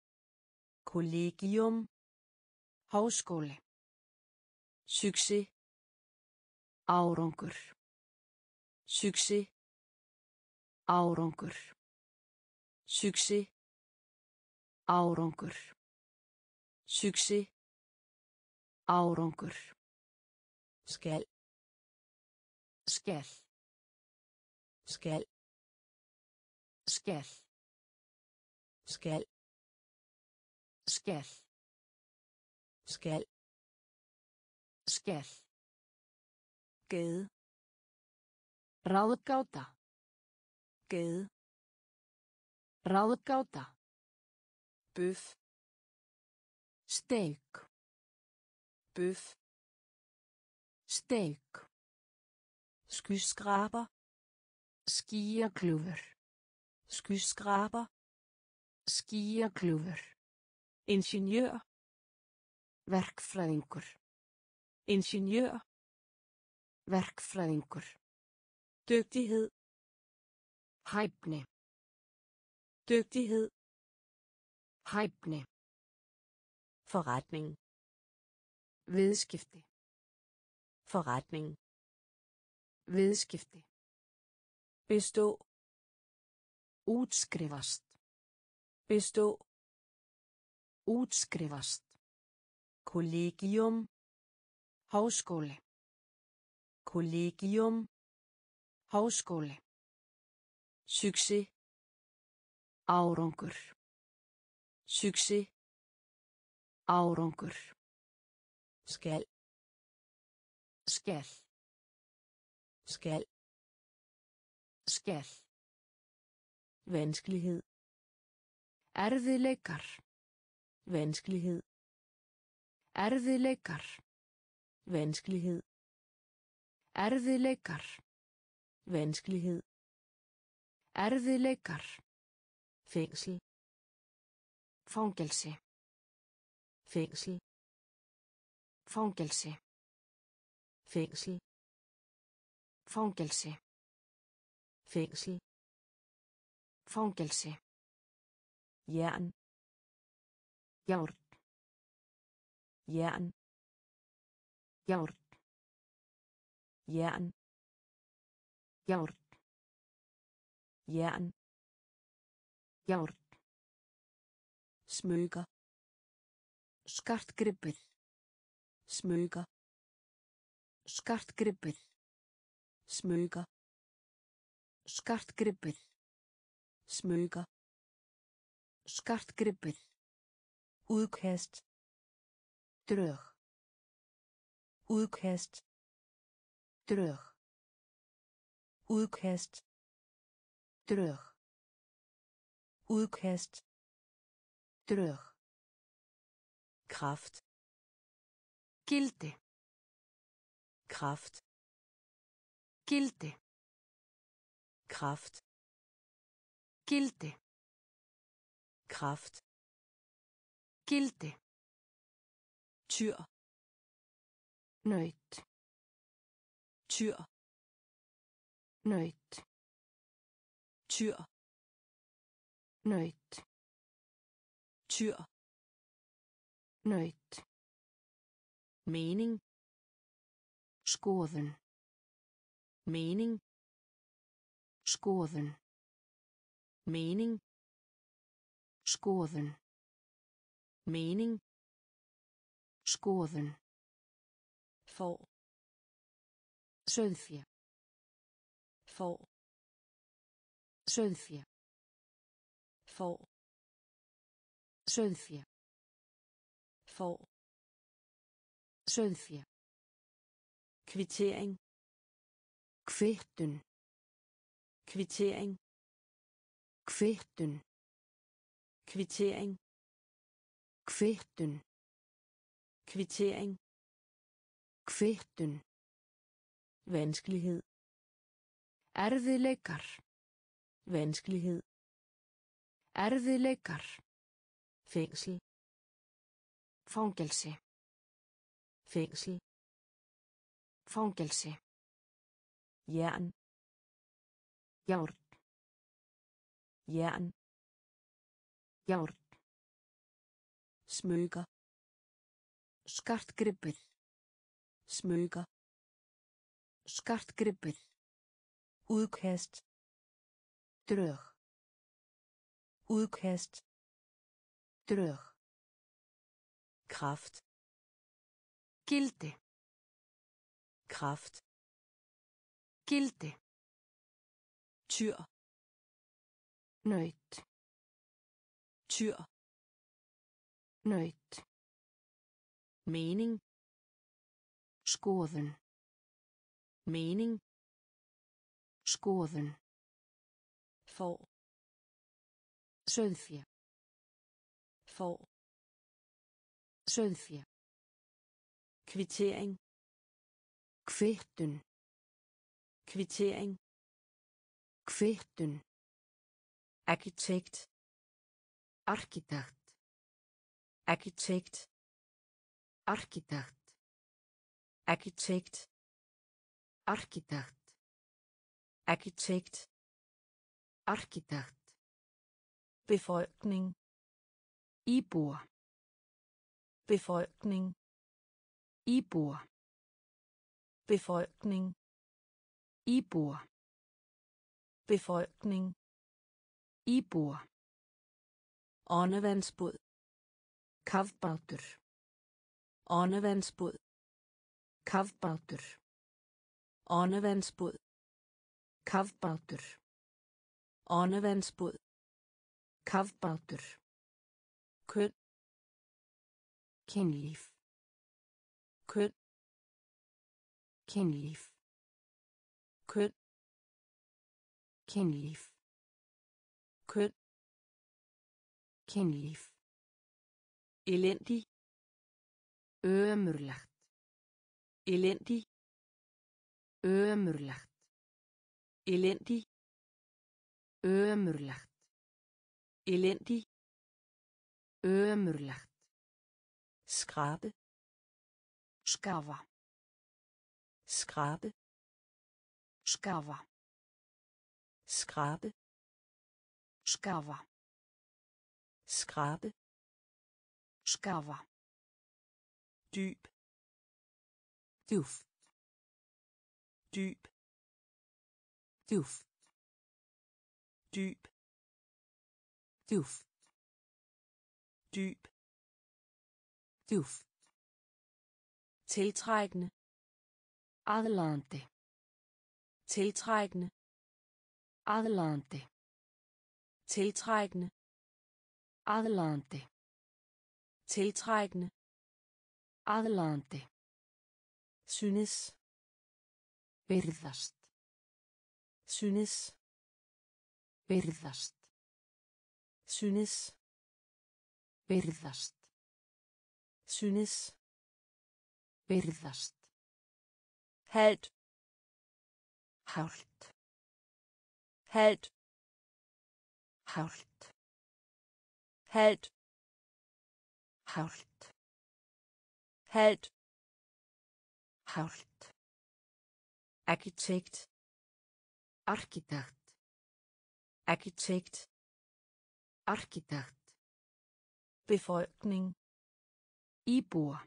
kollegium, háskóli, succes, árangur, succes, árangur, succes, árangur, succes, árangur, skal, skell, skal, skell, skal, skell, skal, skell, gade, ráðgáta, gade, ráðgáta, bøf, steik, bøf, steik, skyskraber, skýjakljúfur, skyskraber, Skýjakljúfur. ingeniør, Verkfræðingur. ingeniør, Verkfræðingur. dygtighed, Hæfni. dygtighed, Hæfni. forretning, Viðskipti. forretning, Viðskipti. bestå, Útskrifast. bestå, Útskrifast. kollegium, Háskóli. kollegium, Háskóli. succes, Árangur. succes, Árangur. skal, Skell. skal, Skell. vanskelighed, Erfiðleikar. vanskelighed, Erfiðleikar. vanskelighed, Erfiðleikar. vanskelighed, Erfiðleikar. fængsel, Fangelsi. fængsel, Fangelsi. fængsel, Fangelsi. fængsel, Fangelsi. jern, Járn. jern, Járn. jern, Járn. jern, Járn. smykker, Skartgripir. smykker, Skartgripir. smykker, Skartgripir. smykker, Skartgripir. udkast, Drög. udkast, Drög. udkast, Drög. udkast, Drög. kraft, Gildi. kraft, Gildi. kraft, Gildi. kraft, Gildi. tyr, Naut. tyr, Naut. tyr, Naut. tyr, Naut. mening, Skoðun. mening, Skoðun. mening, Skoðun. mening, Skoðun. for, Sauðfé. for, Sauðfé. for, Sauðfé. for, Sauðfé. kvittering, Kvittun. kvittering, Kvittun. kvittering, Kvittun. kvittering, Kvittun. vanskelighed, Erfiðleikar. vanskelighed, Erfiðleikar. fængsel, Fangelsi. fængsel, Fangelsi. jern, Járn. jern, Járn. smykker, Skartgripir. smykker, Skartgripir. udkast, Drög. udkast, Drög. kraft, Gildi. kraft, Gildi. tyr, Naut. tyr, Naut. mening, Skoðun. mening, Skoðun. for, Sauðfé. for, Sauðfé. kvittering, Kvittun. kvittering, Kvittun. arkitekt, Arkitekt. arkitekt, Arkitekt. arkitekt, Arkitekt. arkitekt, Arkitekt. befolkning, Íbúa. befolkning, Íbúa. befolkning, Íbúa. befolkning, Íbúa. åndevandsbåd, Kafbátur. åndevandsbåd, Kafbátur. åndevandsbåd, Kafbátur. åndevandsbåd, Kafbátur. køn, Kynlíf. køn, Kynlíf. køn, Kynlíf. køn, Kynlíf. elendig, Ömurlegt. elendig, Ömurlegt. elendig, Ömurlegt. elendig, Ömurlegt. skrabe, Skafa. skrabe, Skafa. skrabe, Skafa. skrabe, Skafa. dyb, Djúpt. dyb, Djúpt. dyb, Djúpt. dyb, Djúpt. tiltrækkende, Aðlaðandi. tiltrækkende, Aðlaðandi. tiltrækkende, Aðlaðandi. tiltrækkende, Aðlaðandi. synes, Virðast. synes, Virðast. synes, Virðast. synes, Virðast. halvt, Hálft. halvt, Hálft. halvt, Hálft. halvt, Hálft. arkitekt, Arkitekt. arkitekt, Arkitekt. befolkning, Íbúa.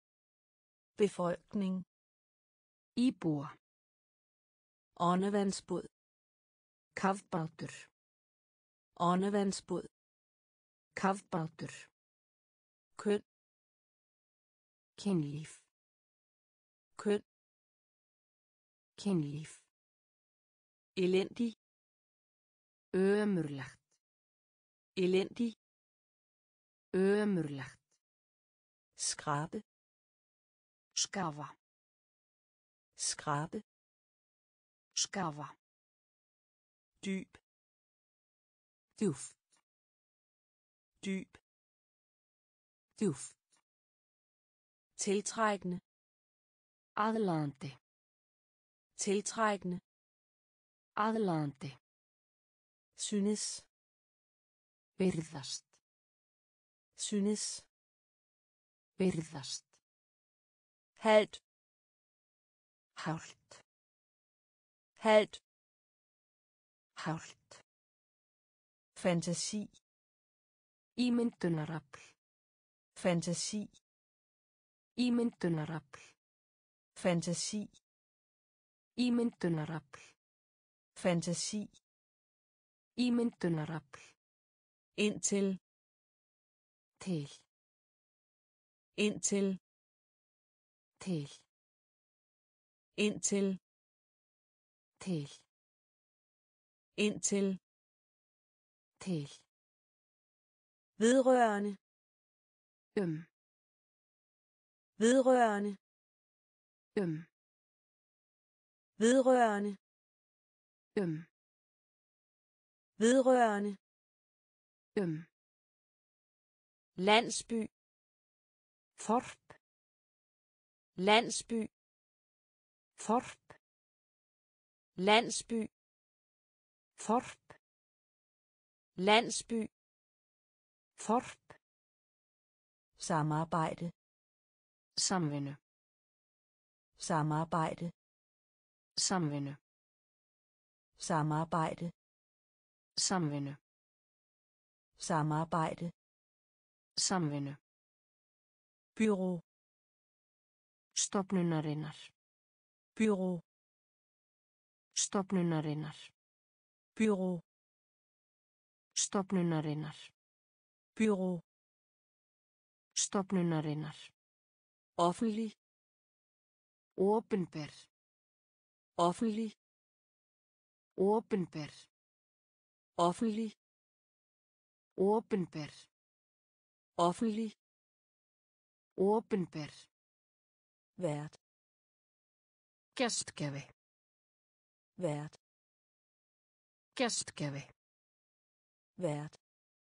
befolkning, Íbúa. åndevandsbåd, Kafbátur. åndevandsbåd, Kafbátur. køn, Kynlíf. køn, Kynlíf. elendig, Ömurlegt. elendig, Ömurlegt. skrabe, Skafa. skrabe, Skafa. dyb, Djúpt. dyb, Djúpt. tiltrækkende, Aðlaðandi. tiltrækkende, Aðlaðandi. synes, Virðast. synes, Virðast. halvt, Hálft. halvt, Hálft. fantasi, Ímyndunarafl. fantasi, Ímyndunarafl. fantasi, Ímyndunarafl. fantasi, Ímyndunarafl. indtil, Til. indtil, Til. indtil, Til. indtil, Til. vedrørende, Um. vedrørende, Um. vedrørende, Um. vedrørende, Um. landsby, Þorp. landsby, Þorp. landsby, Þorp. landsby, Þorp. samarbejde, Samvinnu. samarbejde, Samvinnu. samarbejde, Samvinnu. samarbejde, Samvinnu. bureau, Stofnunarinnar. bureau, Stofnunarinnar. bureau, Stofnunarinnar. bureau, Stofnunarinnar. offentlig, Opinber. offentlig, Opinber. offentlig, Opinber. offentlig, Opinber. vært, Gestgjafi. vært, Gestgjafi. vært,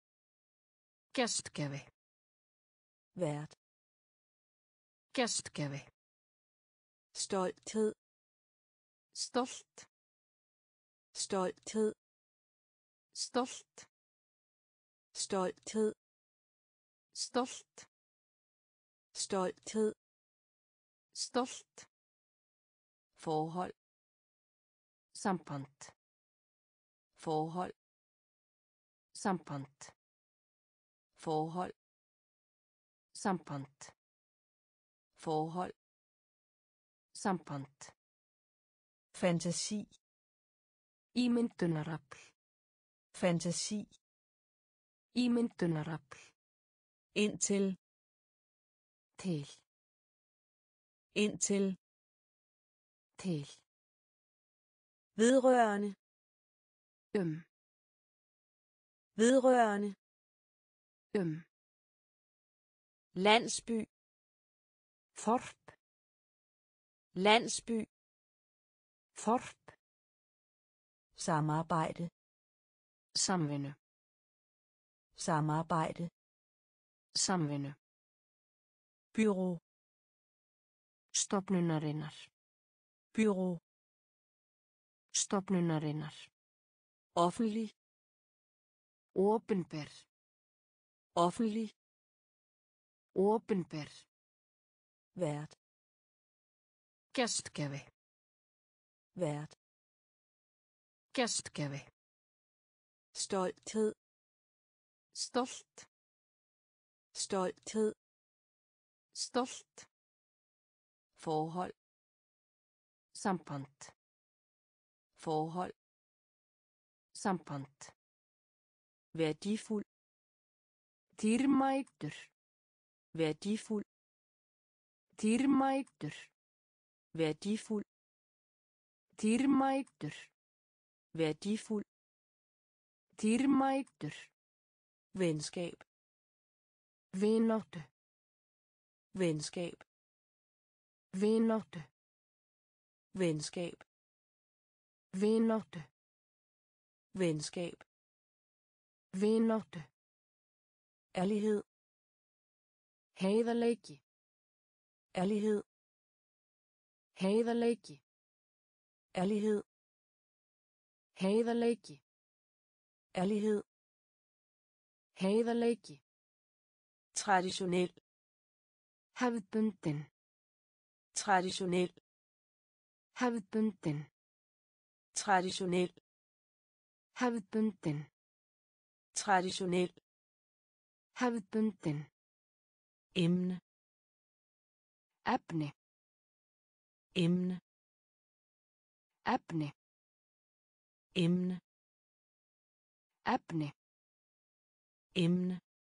Gestgjafi. vært, Gestgjafi. stolthed, Stolt. stolthed, Stolt. stolthed, Stolt. stolthed, Stolt. forhold, Samband. forhold, Samband. forhold, Samband. forhold, Samband. fantasi, Ímyndunarafl. fantasi, Ímyndunarafl. indtil, Til. indtil, Til. vedrørende, Um. vedrørende, Um. landsby, Þorp. landsby, Þorp. samarbejde, Samvinnu. samarbejde, Samvinnu. bureau, Stofnunarinnar. bureau, Stofnunarinnar. offentlig, Opinber. offentlig, Opinber. vært, Gestgjafi. vært, Gestgjafi. stolthed, Stolt. stolthed, Stolt. forhold, Samband. forhold, Samband. værdifuld, Dýrmætur. værdifuld, Dýrmætur. værdifuld, Dýrmætur. værdifuld, Dýrmætur. venskab, Vináttu. venskab, Vináttu. venskab, Vináttu. venskab, Vináttu. ærlighed, Heiðarleiki. ærlighed, Heiðarleiki. ærlighed, Heiðarleiki. ærlighed, Heiðarleiki. traditionel, Hefðbundin. traditionel, Hefðbundin. traditionel, Hefðbundin. traditionel, Hefðbundin. emne, Efni. emne, Efni. emne, Efni. emne,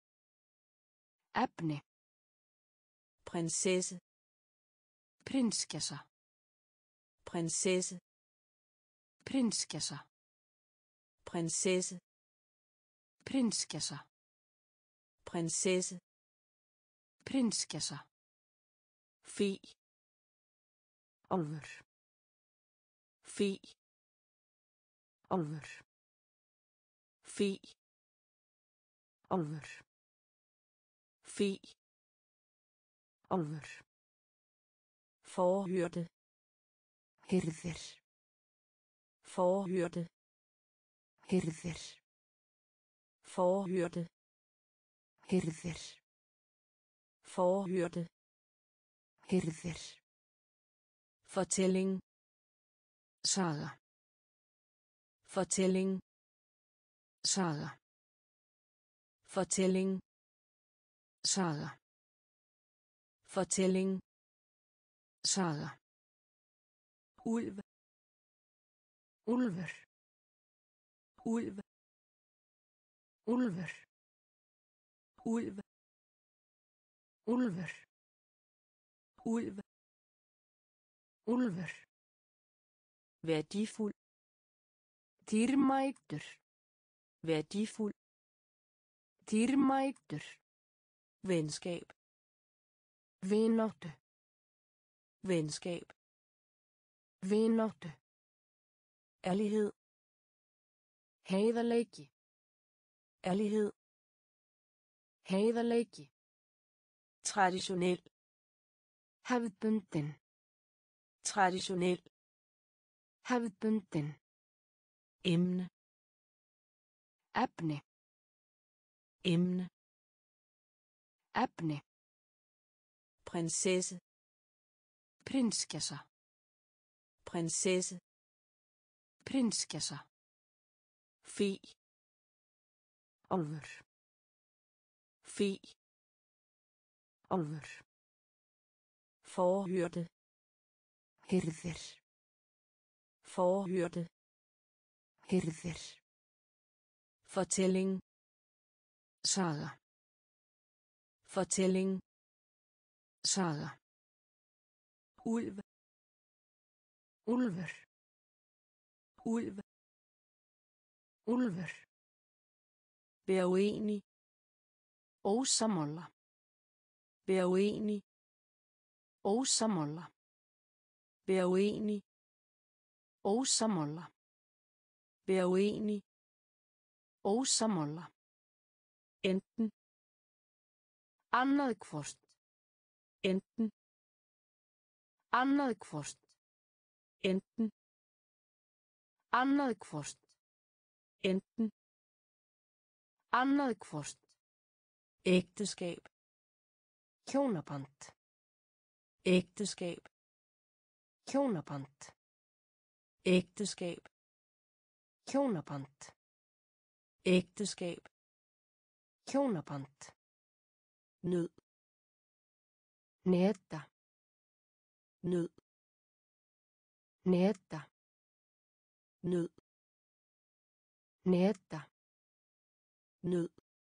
Efni. prinsesse, Prinskessa. prinsesse, Prinskessa. prinsesse, Prinskessa. prinsesse, Prinskessa. fi, Álfur. fi, Álfur. fi, Álfur. fi, Álfur. forhyrte, Hirðir. forhyrte, Hirðir. Forhyrte. Hirðir. Forhyrte. Hirðir. Fortælling. Saga. Fortælling. Saga. Fortælling. Saga. Fortælling. Saga. Ulv. Úlfur. Ulv. Úlfur. Ulv. Úlfur. Ulv. Úlfur. Værdifuld. Dýrmætur. Værdifuld. Dýrmætur. Venskab. Vináttu. Venskab. Vináttu. Ærlighed. Heiðarleiki. Ærlighed. Heiðarleiki. Traditionel. Hefðbundin. Traditionel. Hefðbundin. Emne. Efni. Emne. Efni. Prinsesse. Prinskessa. Prinsesse. Prinskessa. Fe. Álfur. Fe. Álfur. Forhyrte. Hirðir. Forhyrte. Hirðir. Fortælling. Saga. Fortælling. Saga. Ulv. Úlfur. Ulv. Úlfur. Vær uenig. Ósammála. Vær uenig. Ósammála. Vær uenig. Ósammála. Vær uenig. Ósammála. Enten. Annað hvort. Enten. Annað hvort. Enten. Annað hvort. Enten. Annað hvort. Ægteskab. Hjónaband. Ægteskab. Hjónaband. Ægteskab. Hjónaband. Ægteskab. Hjónaband. Nød. Neta. Nød. Neta. Nød. Neta. Nød.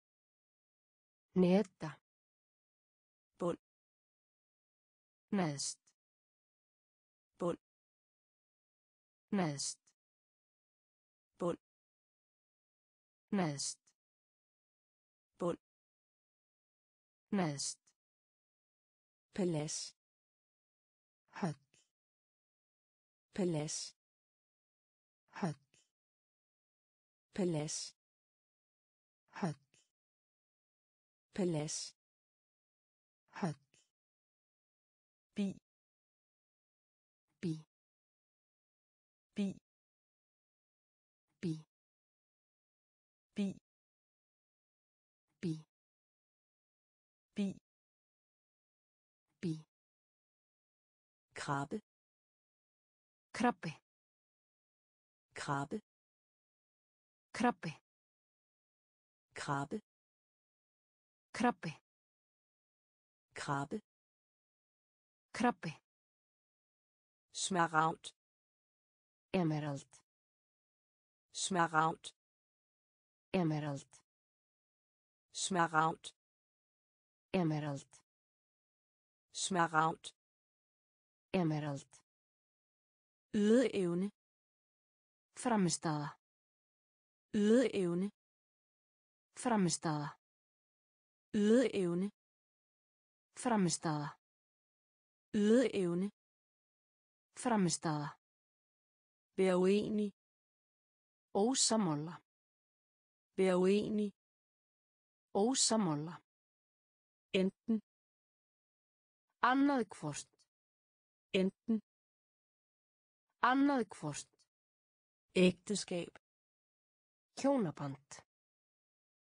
Neta. Bund. Neðst. Bund. Neðst. Bund. Neðst. Bund. Neðst. Palads. Höll. Palads. Höll. Palads. Höll. Palads. Höll. Bi. Bi. Bi. Bi. Bi. Bi. Bi. Bi. Krabbe. Krabbi. Krabbe. Krabbi. Krabbe. Krabbi. Krabbe. Krabbi. Smaragd. Emerald. Smaragd. Emerald. Smaragd. Emerald. Smaragd. Emerald. Ydeevne. Frammistaða. Ydeevne. Frammistaða. Ydeevne. Frammistaða. Ydeevne. Frammistaða. Vær uenig. Ósammála. Vær uenig. Ósammála. Enten. Annað hvort. Enten. Annað hvort. Ægteskab. Hjónaband.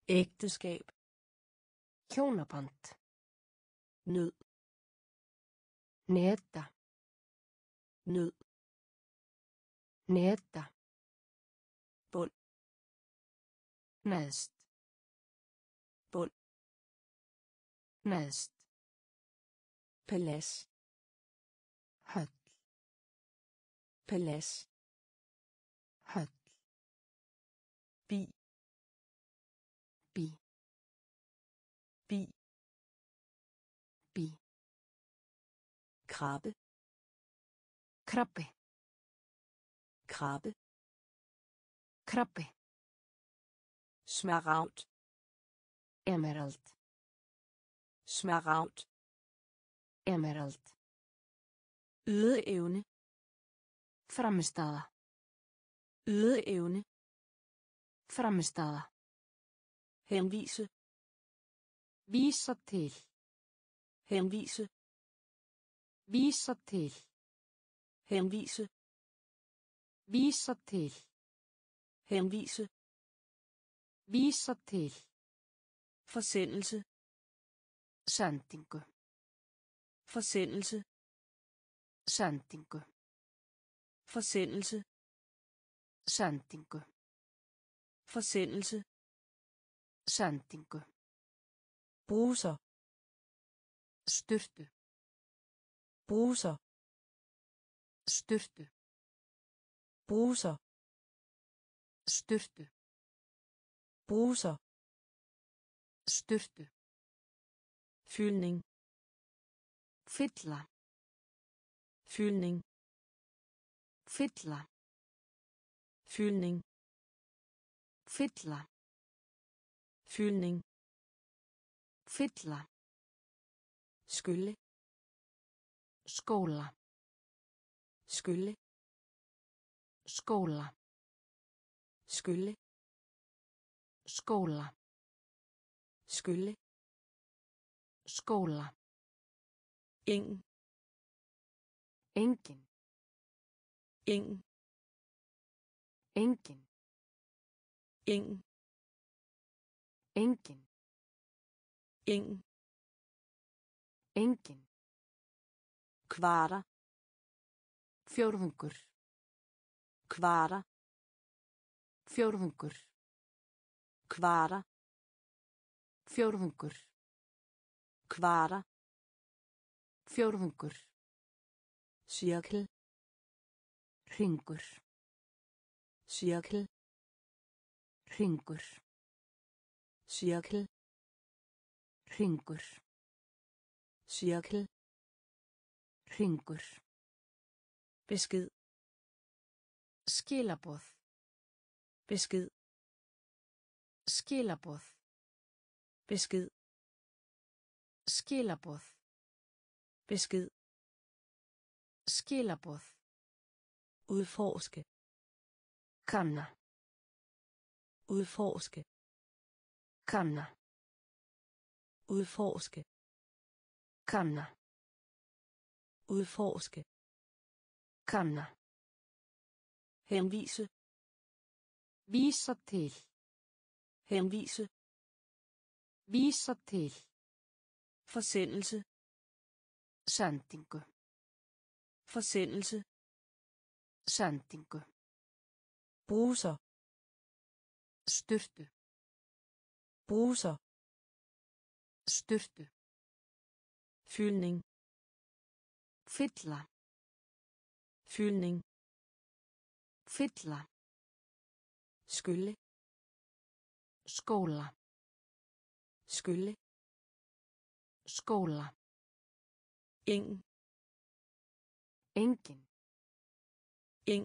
ægteskab, hjónaband, nød, neta, nød, neta, bund, neðst, bund, neðst, palads, höll, palads, höll, bi, bí, bi, bí, krabbe, krabbi, krabbe, krabbi, smaragd, emerald, smaragd, emerald, ydeevne, frammistaða, ydeevne, frammistaða, henvise, vísa til, henvise, vísa til, henvise, vísa til, henvise, vísa til, forsendelse, sendingu, forsendelse, sendingu, forsendelse, sendingu, forsendelse, sendingu, bruser, sturtu, bruser, sturtu, bruser, sturtu, bruser, sturtu, fyldning, fylla, fyldning, fylla, fyldning, fylla, fyldning, fylla, skylle, skóla, skylle, skóla, skylle, skóla, skylle, skóla, eng, engin, eng, engin, eng, engin, eng, engin, kvarter, fjórðungur, kvarter, fjórðungur, kvarter, fjórðungur, kvarter, fjórðungur, cirkel, hringur, cirkel, hringur, cirkel, hringur, cirkel, hringur, besked, skilaboð, besked, skilaboð, besked, skilaboð, besked, skilaboð, udforske, kanna, udforske, kanna, udforske, kanna, udforske, kanna, henvise, vísa til, henvise, vísa til, forsendelse, sendingu, forsendelse, sendingu, bruser, sturtu, bruser, sturtu, fyldning, fylla, fyldning, fylla, skylle, skóla, skylle, skóla, eng, engin, eng,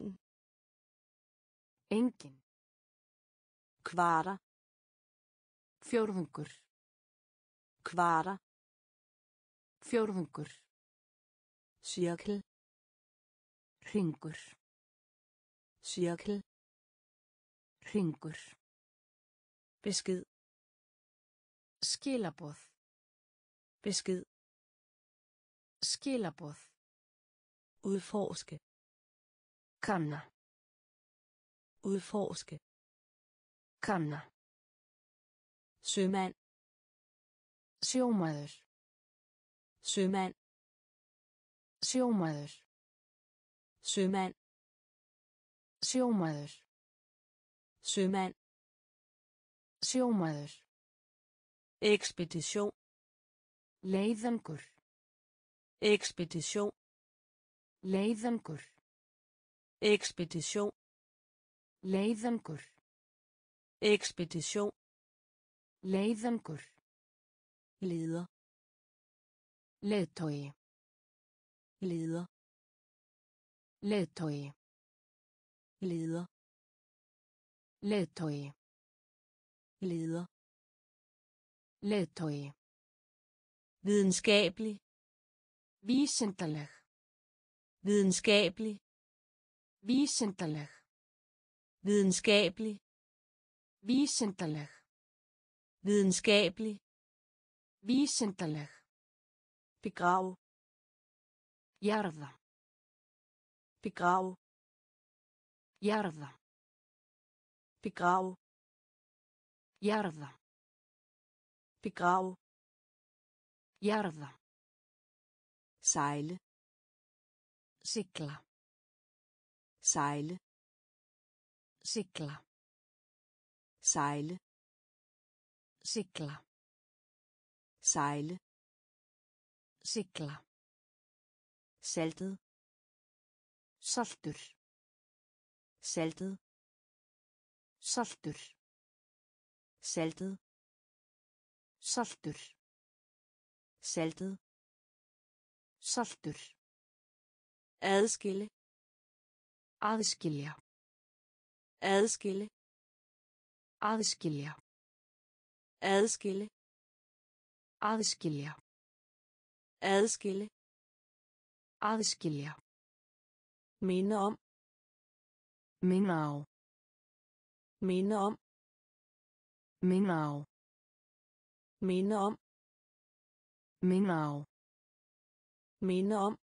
engin, kvarter, fjórðungur, kvarter, fjórðungur, cirkel, hringur, cirkel, hringur, besked, skilaboð, besked, skilaboð, udforske, kanna, udforske, kanna, sømand, Sjómaður. sømand, Sjómaður. sømand, Sjómaður. sømand, Sjómaður. ekspedition, Leiðangur. ekspedition, Leiðangur. ekspedition, Leiðangur. ekspedition, Leiðangur. leder, Leiðtogi. leder, Leiðtogi. leder, Leiðtogi. leder, Leiðtogi. videnskabelig, Vísindaleg. videnskabelig, Vísindaleg. videnskabelig, Vísindaleg. videnskabelig, Vísindaleg. begrav, Jarða. begrav, Jarða. begrav, Jarða. begrav, Jarða. sejle, Sigla. sejle, Sigla. sejle, Sigla. sejle, Sigla. saltet, Saltur. saltet, Saltur. saltet, Saltur. saltet, Saltur. adskille, Aðskilja. adskille, Aðskilja. adskille, Aðskilja. adskille, Aðskilja. minde om, Minna á. minde om, Minna á. minde om, Minna á. minde om,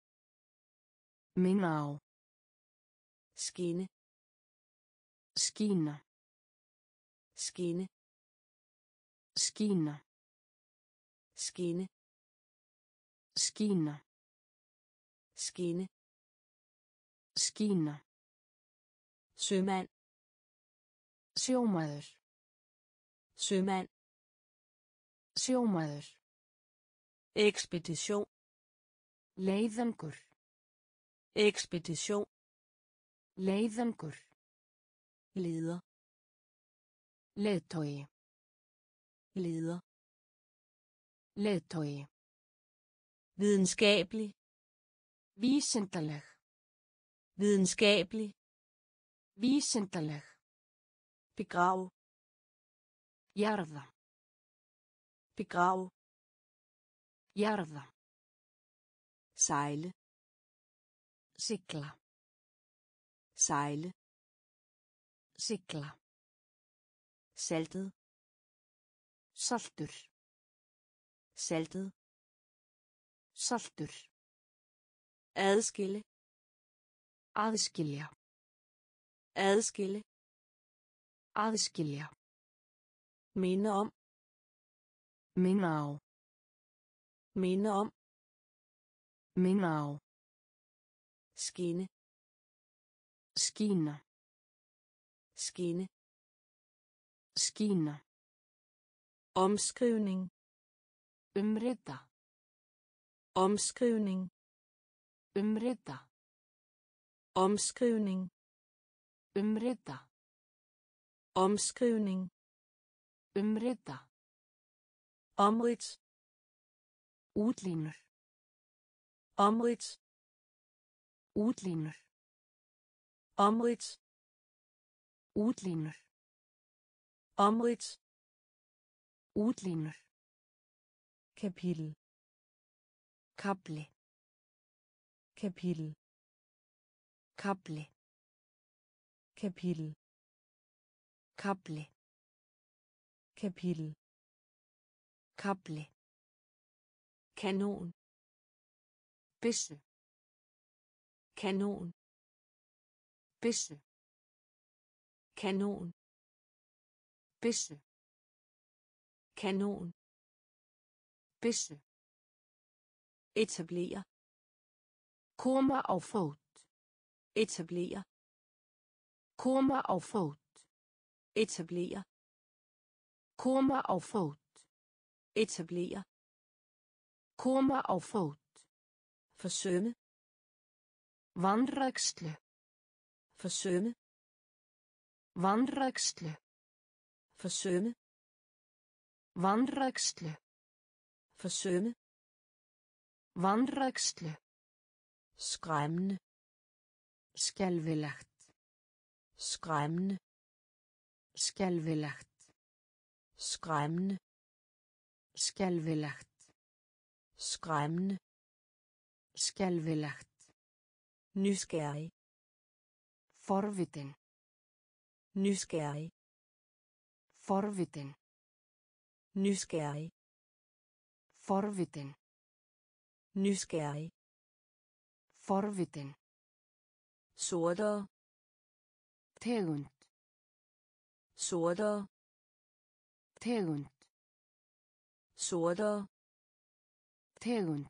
Minna á. skinne, Skína. skinne, Skína. skinne, Skína. skinne, Skína. sømand, Sjómaður. sømand, Sjómaður. ekspedition, Leiðangur. ekspedition, Leiðangur. leder, Leiðtogi. leder, Leiðtogi. videnskabelig, Vísindaleg. videnskabelig, Vísindaleg. begrav, Jarða. begrav, Jarða. sejle, Sigla. sejle, Sigla. saltet, Saltur. saltet, Saltur. adskille, Aðskilja. adskille, Aðskilja. minde om, Minna á. minde om, Minna á. skinne, Skína. skinne, Skína. omskrivning, Umrita. omskrivning, Umrita. omskrivning, Umrita. omskrivning, Umrita. omridt, Útlínur. omridt, Útlínur. omridt, Útlínur. omridt, Útlínur. kapitel, Kafli. kapitel, Kafli. kapitel, Kafli. kapitel, Kafli. kanon, Byssu. kanon, Byssu. kanon, Byssu. kanon, byssu, etablere, koma á fót, etablere, koma á fót, etablere, koma á fót, etablere, koma á fót, forsømme, vanrækslu, forsømme, vanrækslu, forsømme, vanrækslu, forsømme, vanrækslu, skræmmende, skelfilegt, skræmmende, skelfilegt, skræmmende, skelfilegt, skræmmende, skelfilegt, nysgerrig, forvitin, nysgerrig, forvitin, nysgerrig, forvitin, nysgerrig, forvitin, sortere, tegund, sortere, tegund, sortere, tegund,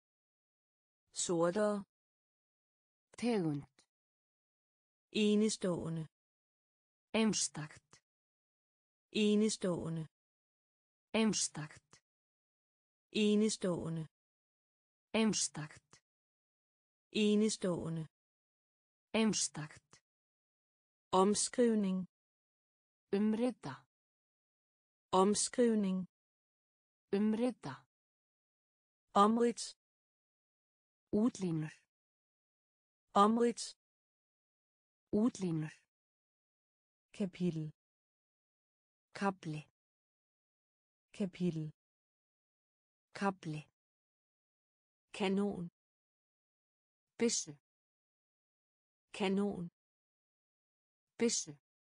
sortere, tegund, enestående, einstakt, enestående, einstakt, enestående, einstakt, enestående, einstakt, omskrivning, umrita, omskrivning, umrita, omrids, útlínur, omrids, útlínur, kapitel, kapli, kapitel, kapli, kanon, byssu, kanon, byssu,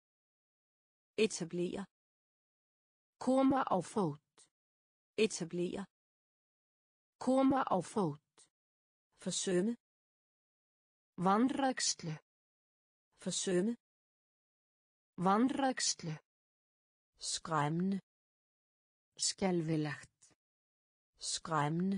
etablere, koma á fót, etablere, koma á fót, forsømme, vanrækslu, forsømme, vanrækslu, skræmmende, skelfilegt, skræmmende,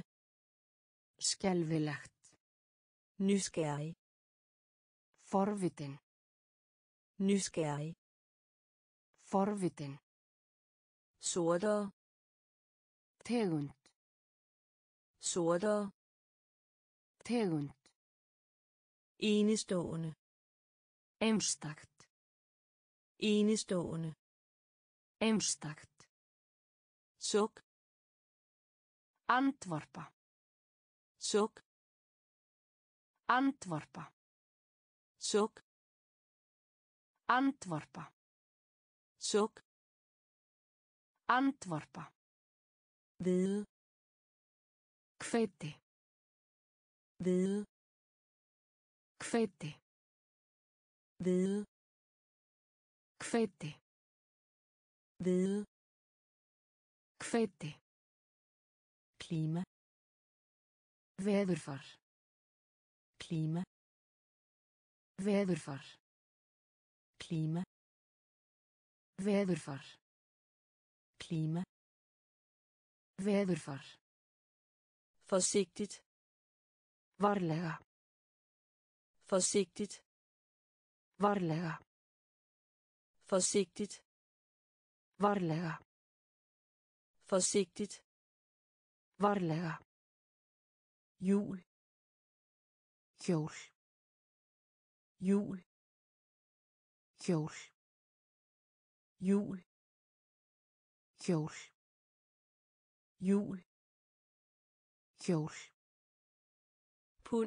skelfilegt, nysgerrig, forvitin, nysgerrig, forvitin, sortere, tegund, sortere, tegund, enestående, einstakt, enestående, einstakt, suk, andvarpa, suk, andvarpa, suk, andvarpa, suk, andvarpa, vide, hveiti, vide, hveiti, vide, hveiti, vide, hveiti, klima, veðurfar, klima, veðurfar, klima, veðurfar, klima, veðurfar, forsigtigt, varlega, forsigtigt, varlega, forsigtigt, varlega, forsigtigt, varlega, jul, hjól, jul, hjól, jul, hjól, jul, hjól, pund,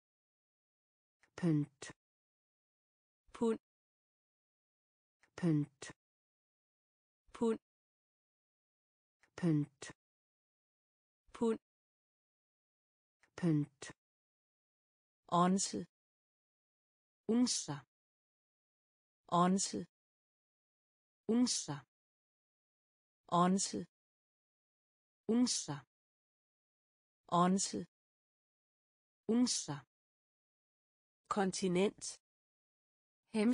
pund, pund, pund, pund, pund, pund, pund, onse, unsa, onse, unsa, onse, unsa, onse, unsa, kontinent,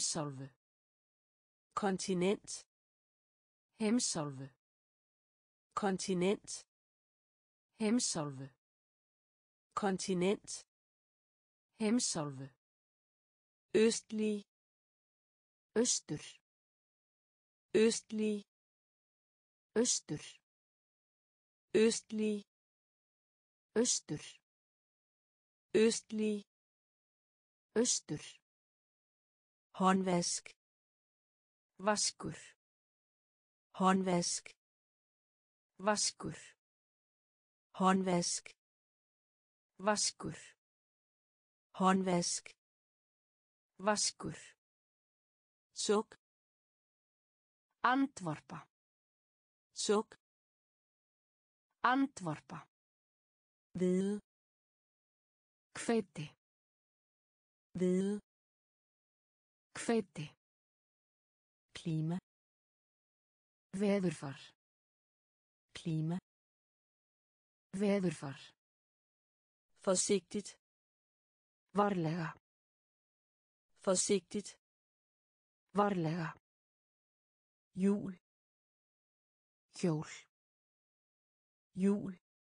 heimsálfu, kontinent, heimsálfu, kontinent, Heimsálfu. kontinent, Heimsálfu. østlig, Austur. østlig, Austur. østlig, Austur. østlig, Austur. håndvask, Vaskur. håndvask, Vaskur. håndvask, Vaskur. håndvask, Vaskur. suk, Andvarpa. suk, Andvarpa. hvide, Hveiti. hvide, Hveiti. klima, Veðurfar. klima, Veðurfar. forsigtigt, Varlega. forsigtigt, Varlega. jul, Hjól. jul,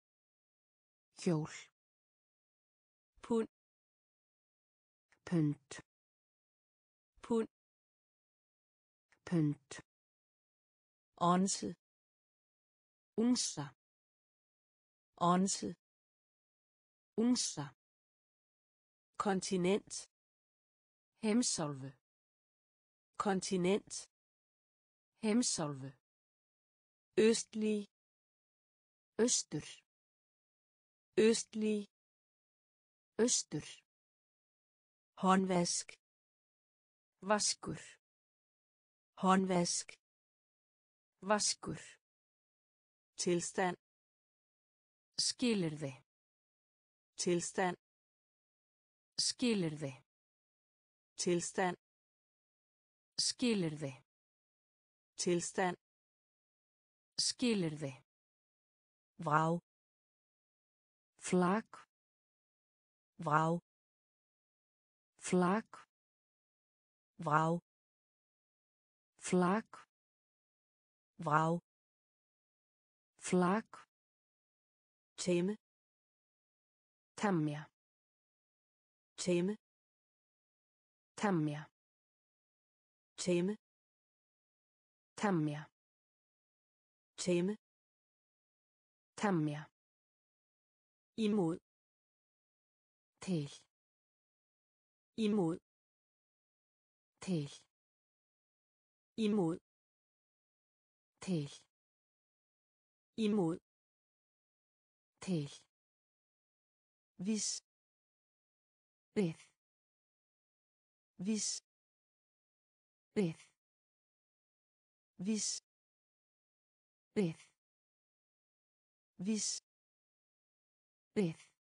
Hjól. pund, Pund. pund, Pund. onse, Unsa. onse, Unsa. kontinent, Heimsálfu. kontinent, Heimsálfu. østlig, Austur. østlig, Austur. håndvask, Vaskur. håndvask, Vaskur. tilstand, Skilyrði. tilstand, Skilyrði. tilstand, Skilyrði. tilstand, Skilyrði. vrag, Flak. vrag, Flak. vrag, Flak. vrag, Flak. tæmme, Temja. tæmme, Temja. tæmme, Temja. tæmme, Temja. imod, Til. imod, Til. imod, Til. imod, Til. hvis, Við. hvis, Við. hvis, Við. hvis, Við.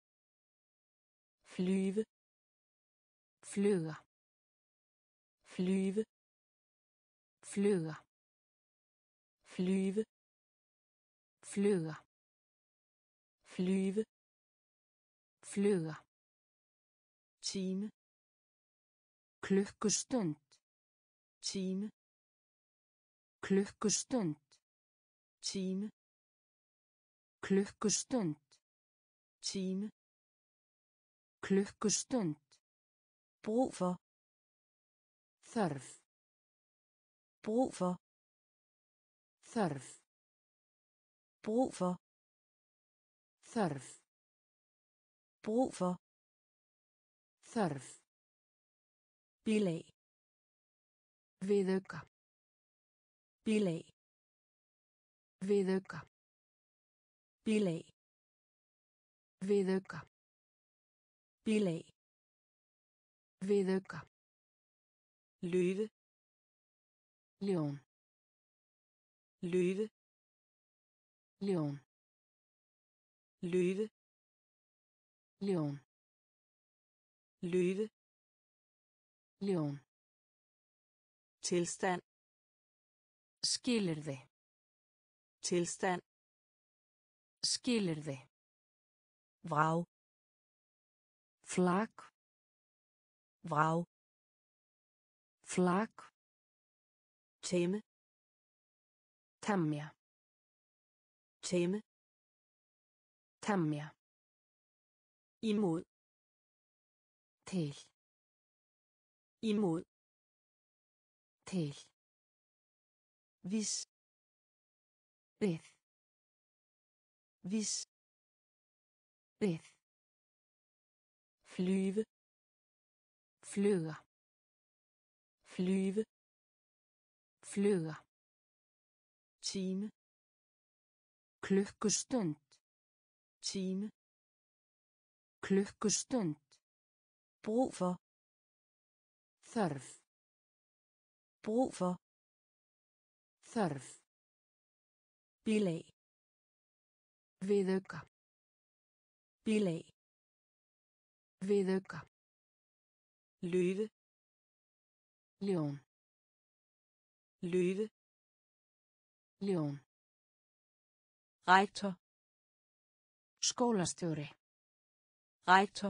flyve, Fluga. flyve, Fluga. flyve, Fluga. flyve, Fluga. time, Klukkustund. time, Klukkustund. time, Klukkustund. time, Klukkustund. brug for, Þörf. brug for, Þörf. brug for, Þörf. brug for, Þörf. bilag, Viðauka. bilag, Viðauka. bilag, Viðauka. bilag, Viðauka. løve, Ljón. løve, Ljón. løve, Ljón. løve, Ljón. tilstand, Skilyrði. tilstand, Skilyrði. vrag, Flak. vrag, Flak. tæmme, Temja. tæmme, temja, imod, til, imod, til, hvis, við, hvis, við, flyve, fluga, flyve, fluga, time, klukkustund, time, klukkustund, brug for, þörf, brug for, þörf, bilag, viðauka, bilag, viðauka, løve, ljón, løve, ljón, rektor, skólastjóri, rektor,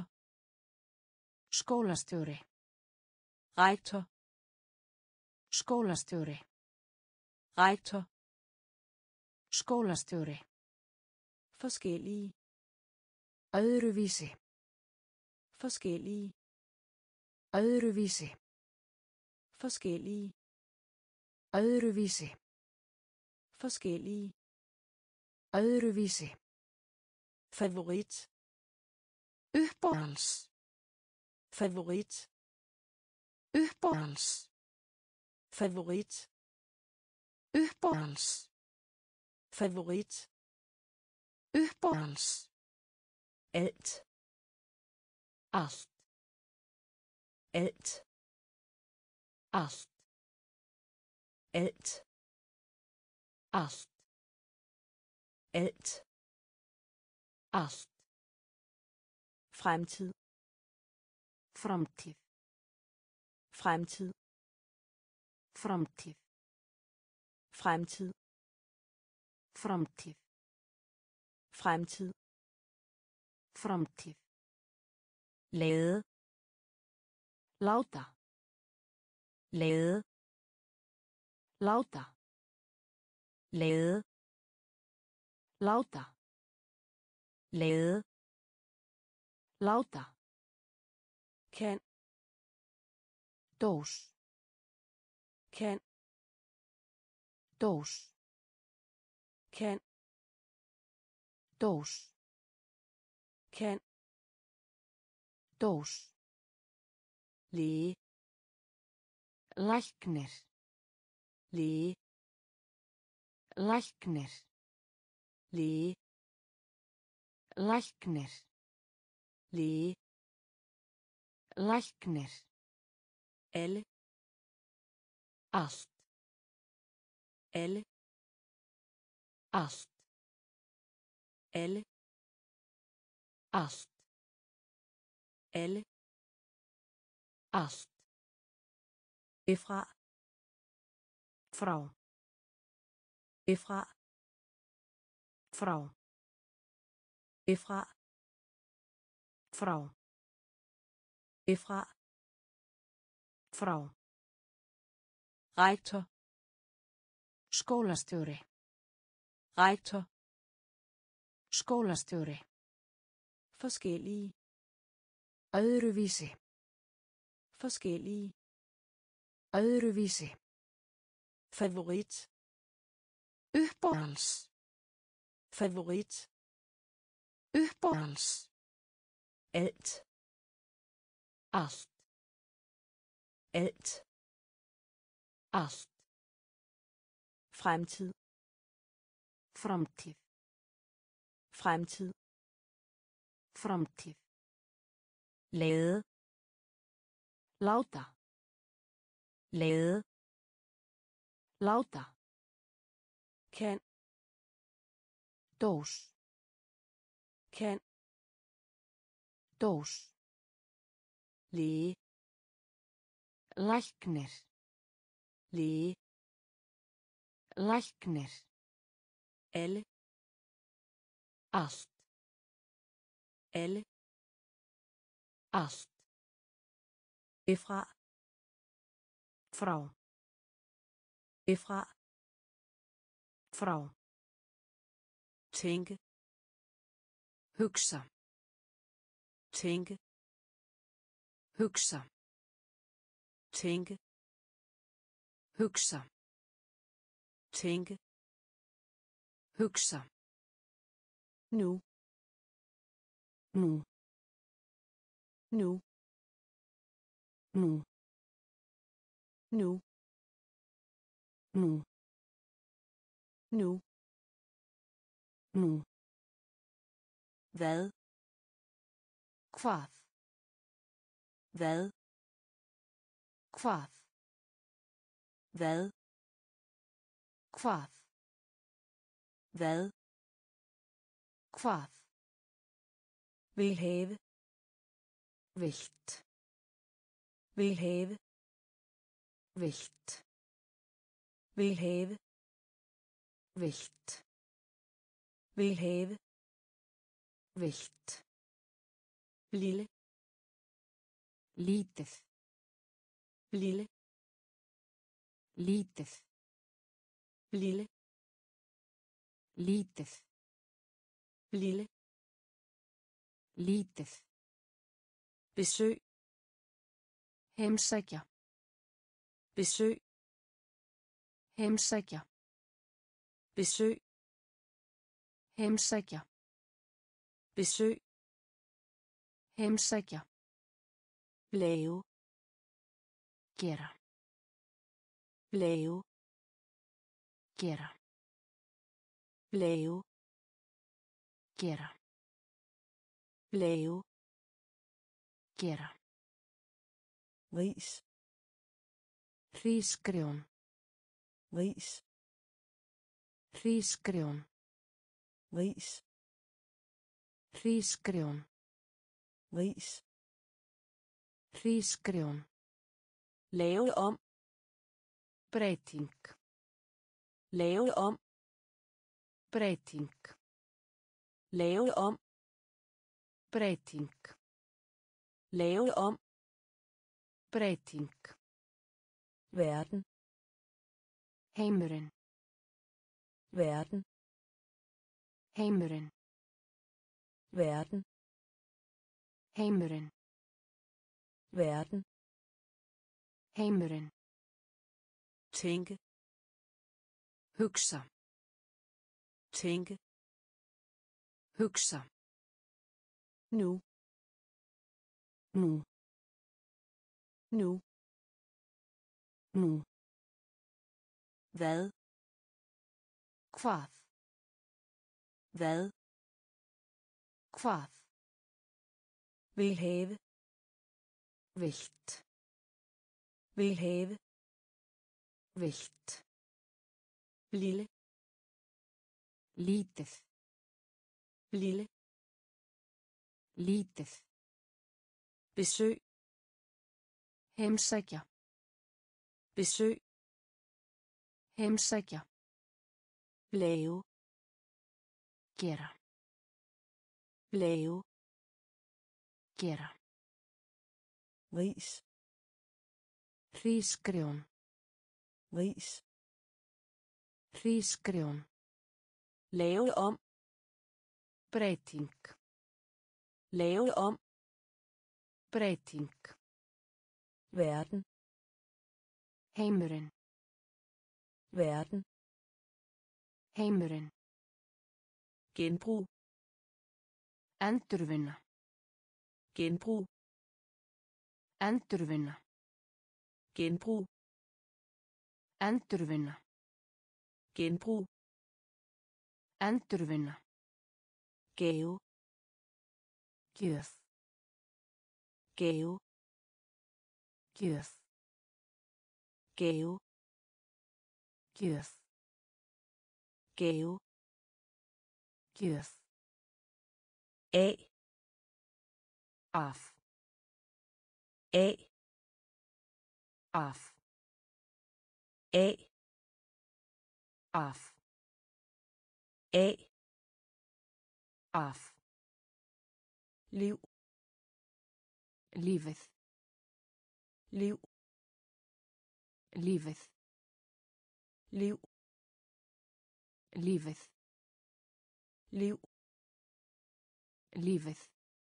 skólastjóri, rektor, skólastjóri, rektor, skólastjóri, forskellige, öðruvísi, forskellige, öðruvísi, forskellige, öðruvísi, forskellige, öðruvísi, favorit, uppáhalds, favorit, uppáhalds, favorit, uppáhalds, favorit, uppáhalds, alt, allt, alt, allt, alt, allt, alt, allt, fremtid, framtíð, fremtid, framtíð, fremtid, framtíð, fremtid, framtíð, lade, láta, lade, láta, lade, láta, lade, láta, kan, dós, kan, dós, kan, dós, kan, dós, læge, læknir, læge, læknir, læge, læknir, læge, læknir, alle, allt, alle, allt, alle, allt, alle, allt, ifra, frá, ifra, frá, ifra, frá, ifra, frá, rektor, skólastjóri, rektor, skólastjóri, forskellige, öðruvísi, forskellige, öðruvísi, favorit, uppáhalds, favorit, uppáhalds, alt, allt, alt, allt, fremtid, framtíð, fremtid, framtíð, lade, láta, lade, láta, kan, dós, kan, dós, læge, læknir, læge, læknir, alle, allt, alle, allt, ifra, frá, ifra, frá, tænke, hugsa, tænke, hugsa, tænke, hugsa, tænke, hugsa, nu, nú, nu, nú, nu, nú, nu, nú, hvad, hvað, hvad, hvað, hvad, hvað, hvad, hvað, vil have, vilt, vil have, vilt, vil have, vilt, vil have, vilt, lille, lítið, lille, lítið, lille, lítið, lille, lítið, besøg, heimsækja, besøg, heimsækja, besøg, heimsækja, besøg, heimsækja, lave, gera, lave, gera, lave, gera, lave, gera, ris, hrísgrjón, ris, hrísgrjón, ris, hrísgrjón, ris, hrísgrjón, lave om, breyting, lave om, breyting, lave om, breyting, lave om, breyting, verden, heimurinn, verden, heimurinn, verden, heimurinn, verden, heimurinn, tænke, hugsa, tænke, hugsa, nu, nú, nu, nú, hvad, hvað, hvad, hvað, vil have, vilt, vil have, vilt, lille, lítið, lille, lítið, besøg, heimsækja, besøg, heimsækja, lave, gera, lave, gera, ris, hrísgrjón, ris, hrísgrjón, lave om, breyting, lave om, breyting, verden, heimurinn, verden, heimurinn, genbrug, endurvinna, genbrug, endurvinna, genbrug, endurvinna, genbrug, endurvinna, gave, gjöf, gave, gjöf, gave, gjöf, gave, gjöf, af, af, af, af, af, af, af, af, liv, lífið, liv, lífið, liv, lífið, liv, Lífið.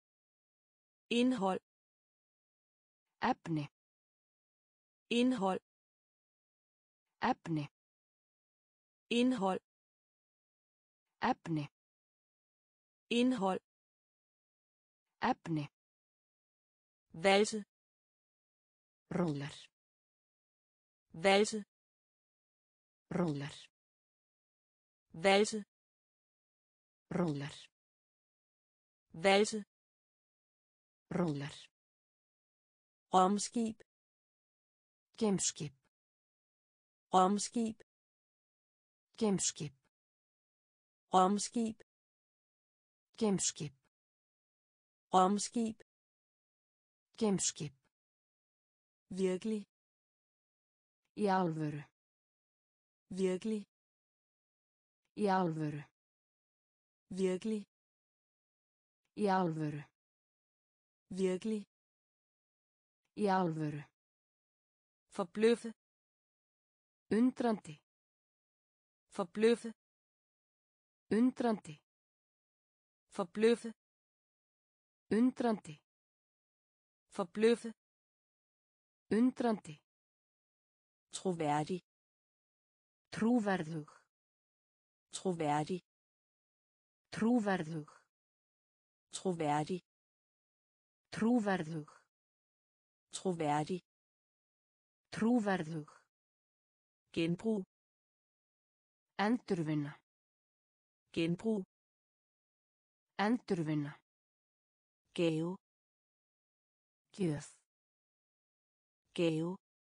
indhold, Efni. indhold, Efni. indhold, Efni. indhold, Efni. valse, Rúller. valse, Rúller. valse, Rúller. valse, Rúller. romskib, Geimskip. romskib, Geimskip. romskib, Geimskip. romskib, Geimskip. virkelig, Í alvöru. virkelig, Í alvöru. virkelig, Í alvöru. virkelig, Í alvöru. forbløffe, Undrandi. forbløffe, Undrandi. forbløffe, Undrandi. forbløffe, Undrandi. troværdig, Trúverðug. troværdig, Trúverðug. troværdig, Trúverðug. troværdig, Trúverðug. genbrug, Endurvinna. genbrug, Endurvinna. gave, Gjöf. gave,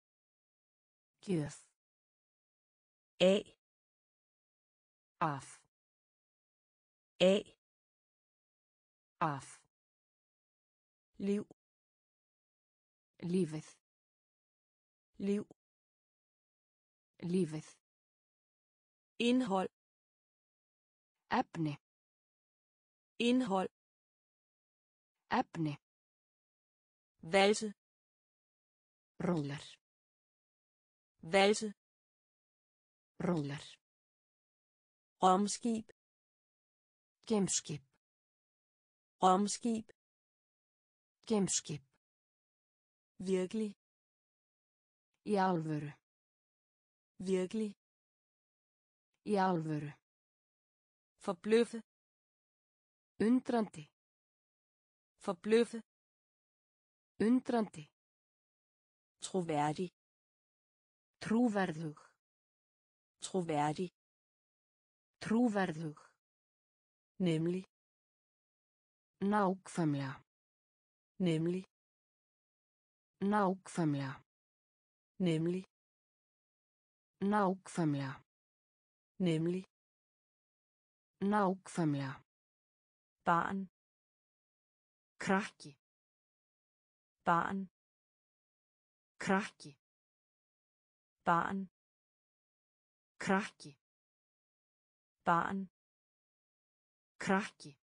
Gjöf. af, Af. af, Af. liv, Lífið. liv, Lífið. indhold, Efni. indhold, Efni. valse, Rúller. valse, Rúller. romskib, Geimskip. romskib, Geimskip. virkelig, Í alvöru. virkelig, Í alvöru. forbløffe, Undrandi. forbløffe, Undrandi. troværdig, Trúverðug. troværdig, Trúverðug. nemlig, Nákvæmlega. nemlig, Nákvæmlega. nemlig, Nákvæmlega. nemlig, Nákvæmlega. barn, Krakki. barn, Krakki. barn, Krakki. barn, Krakki.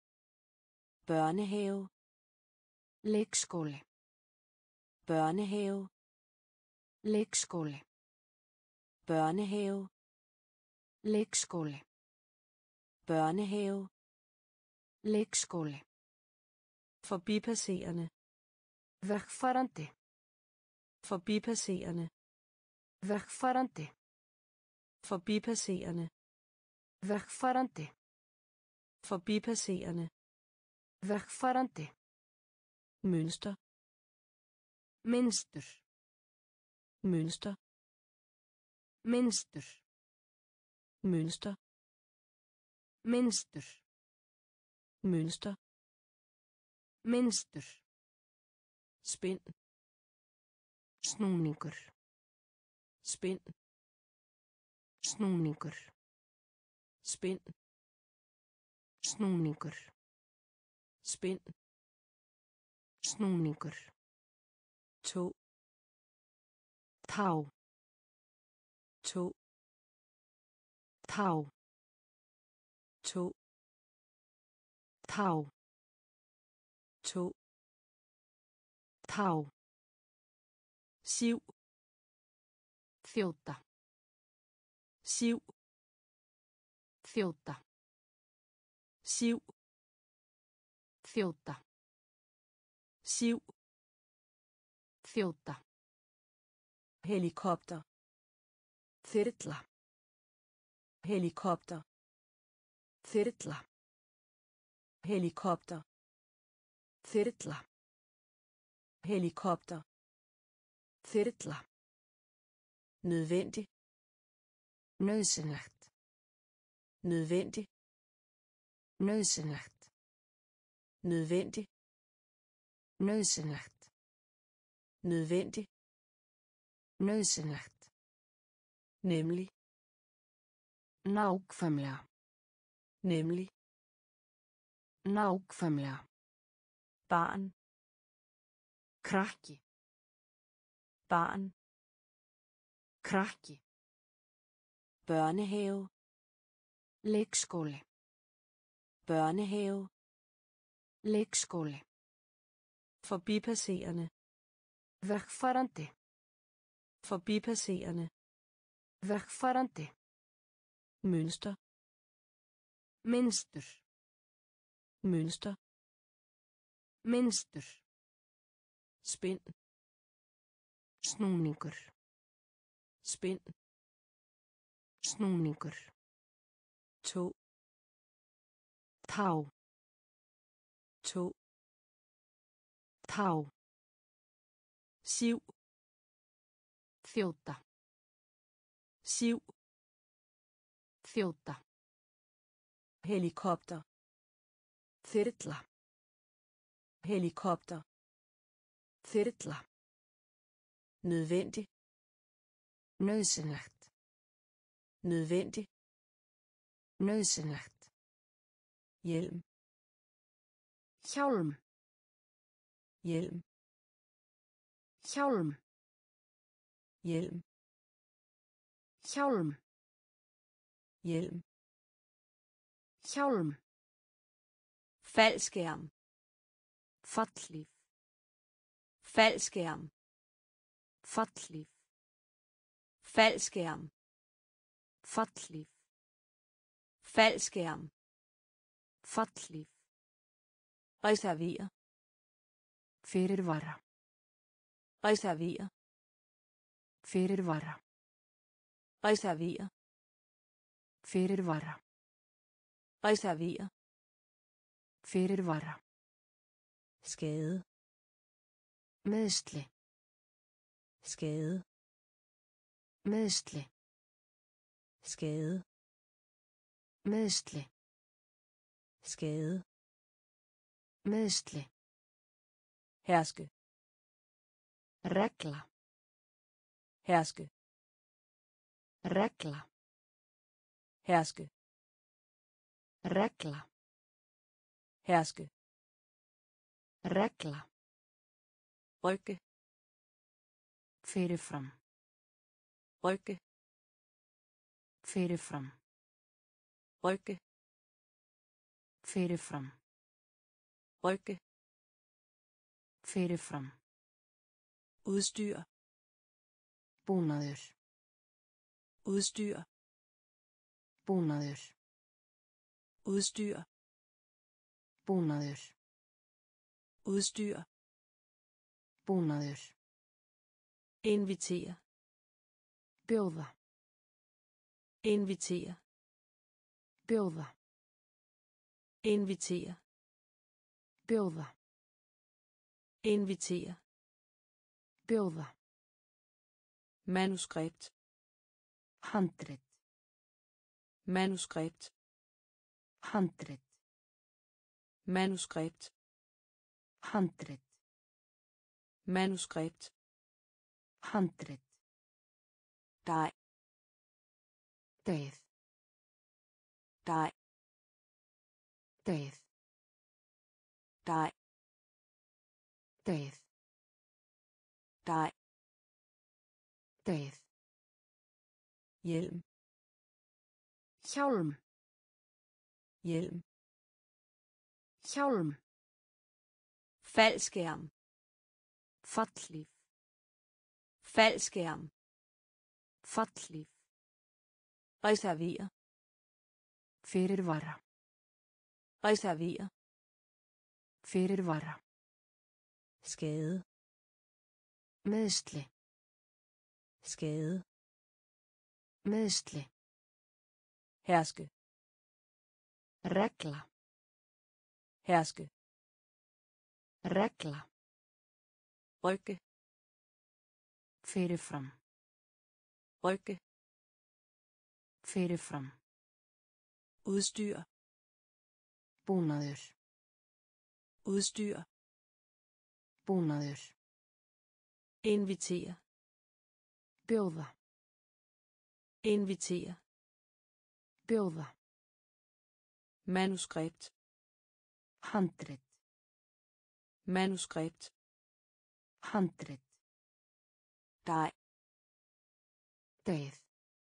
børnehave, Leikskóli. børnehave, Leikskóli. børnehave, Leikskóli. børnehave, Leikskóli. forbipasserende, Vegfarandi. forbipasserende, Vegfarandi. forbipasserende, Vegfarandi. forbipasserende, Vegfarandi. mønster, Mynstur. mønster, Mynstur. mønster, Mynstur. mønster, Mynstur. spind, Snúningur. spind, Snúningur. spind, Snúningur. spind, Snúningur. to, Tá. to, Tá. to, Tá. to, Tá. siv, Þjóta. siv, Þjóta. Siv. Þjóta. Siv. Þjóta. Helikopter. Þyrla. Helikopter. Þyrla. Helikopter. Þyrla. Helikopter. Þyrla. Nødvendig. Nauðsynlegt. Nødvendig. Nauðsynlegt. Nødvendig. Nauðsynlegt. Nødvendig. Nauðsynlegt. Nemlig. Nákvæmlega. Nemlig. Nákvæmlega. Barn. Krakki. Barn. Krakki. Børnehave. Leikskóli. Børnehave. Leikskóli. Forbipasserende. Vegfarandi. Forbipasserende. Vegfarandi. Mønster. Mynstur. Mønster. Mynstur. Spind. Snúningur. Spind. Snúningur. Tog. Tá. Tog. Tá. Siv. Þjóta. Siv. Þjóta. Helikopter. Þyrla. Helikopter. Þyrla. Nødvendig. Nauðsynlegt. Nødvendig. Nauðsynlegt. Hjelm. Hjálm. Hjelm. Hjálm. Hjelm. Hjálm. Hjelm. Hjálm. Faldskærm. Fallhlíf. Faldskærm. Fallhlíf. Faldskærm. Fallhlíf. Faldskærm. Fallhlíf. Reservere. Fyrirvara. Reservere. Fyrirvara. Reservere. Fyrirvara. Reservere. Fyrirvara. Skade. Meiðsli. Skade. Meiðsli. Skade. Meiðsli. Skade. Meiðsli. Herske. Regla. Herske. Regla. Herske. Regla. Herske. Regla. Rykke. Fyrirfram. Rykke. Fyrirfram. Rykke. Fyrirfram. Rykke. Fyrirfram. Udstyr. Búnaður. Udstyr. Búnaður. Udstyr. Búnaður. Udstyr. Búnaður. Invitere. Bjóða. Invitere. Bjóða. Invitere. Bjóða. Invitere. Bjóða. Manuskript. Handrit. Manuskript. Handrit. Manuskript. Handrit. Manuskript. Handrit. Dej. Deið. Dej. Deið. Dej. Deið. Dej. Deið. Hjelm. Hjálm. Hjelm. Hjálm. Faldskærm. Fallhlíf. Faldskærm. reservere, Fyrirvara. skade, Meiðsli. skade, Meiðsli. herske, Regla. herske, Regla. rykke, Fyrirfram. rykke, Fyrirfram. udstyr, Búnaður. udstyr, Búnaður. invitere, Bjóða. invitere, Bjóða. manuskript, Handrit. manuskript, Handrit. dej, Deið.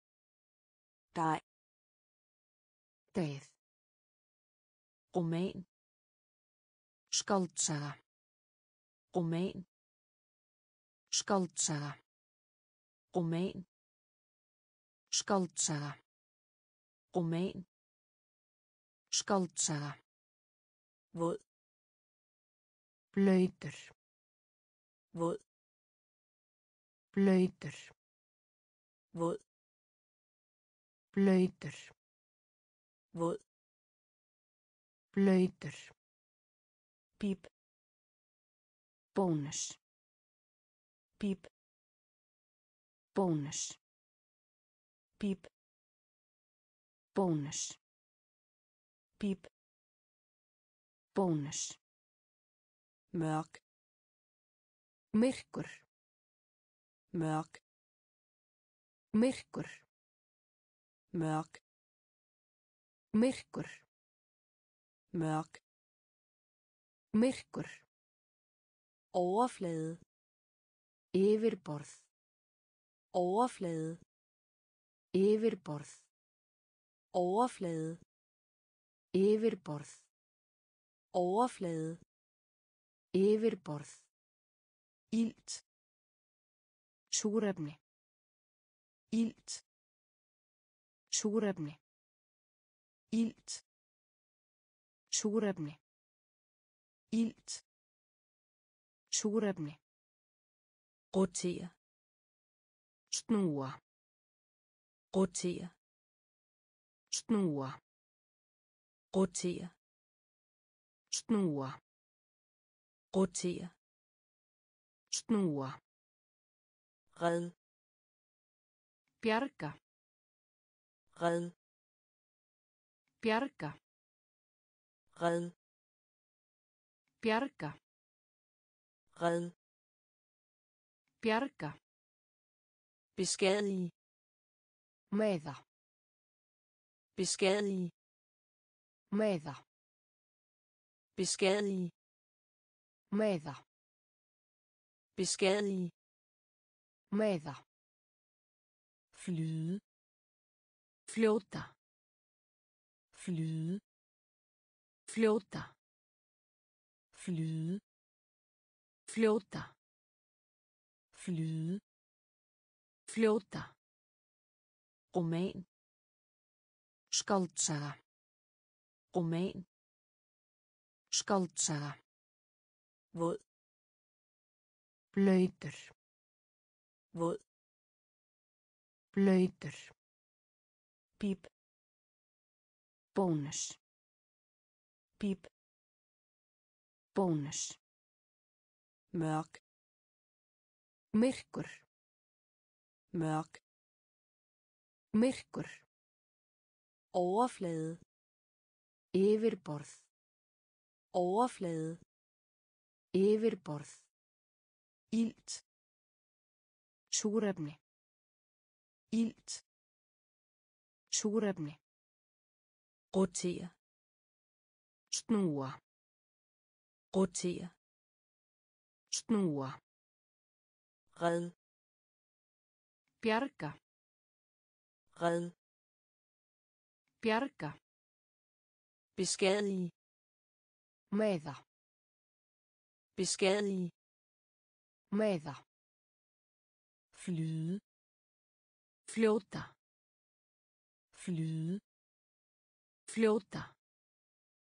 dej, Deið. roman, Skáldsaga. roman, Skáldsaga. roman, Skáldsaga. roman, Skáldsaga. våd, Blautur. våd, Blautur. våd, Blautur. våd, Blautur. pip, Bónus. pip, Bónus. pip, Bónus. pip, Bónus. mørk, Myrkur. mørk, Myrkur. mørk, Myrkur. mørk, Myrkur. overflade, Yfirborð. overflade, Yfirborð. overflade, Yfirborð. overflade, Yfirborð. ilt, Súrefni. ilt, Súrefni. ilt, Súrefni. ilt, Súrefni. rotere, Snúa. rotere, Snúa. rotere, Snúa. rotere, Snúa. red, Bjarga. red, Bjarga. red, Bjarga. red, Bjarga. beskadige, Meiða. beskadige, Meiða. beskadige, Meiða. beskadige, Meiða. flyde, Fljóta. flyde, Fljóta. flyde, Fljóta. flyde, Fljóta. roman, Skáldsaga. roman, Skáldsaga. våd, Blautur. våd, Blautur. pip, Bónus. pip, Bónus. mørk, Myrkur. mørk, Myrkur. overflade, Yfirborð. overflade, Yfirborð. ilt, Súrefni. ilt, Súrefni. rotere, Snúa. rotere, Snúa. red, Bjarga. red, Bjarga. beskadige, Meiða. beskadige, Meiða. flyde, Fljóta. flyde, Fljóta.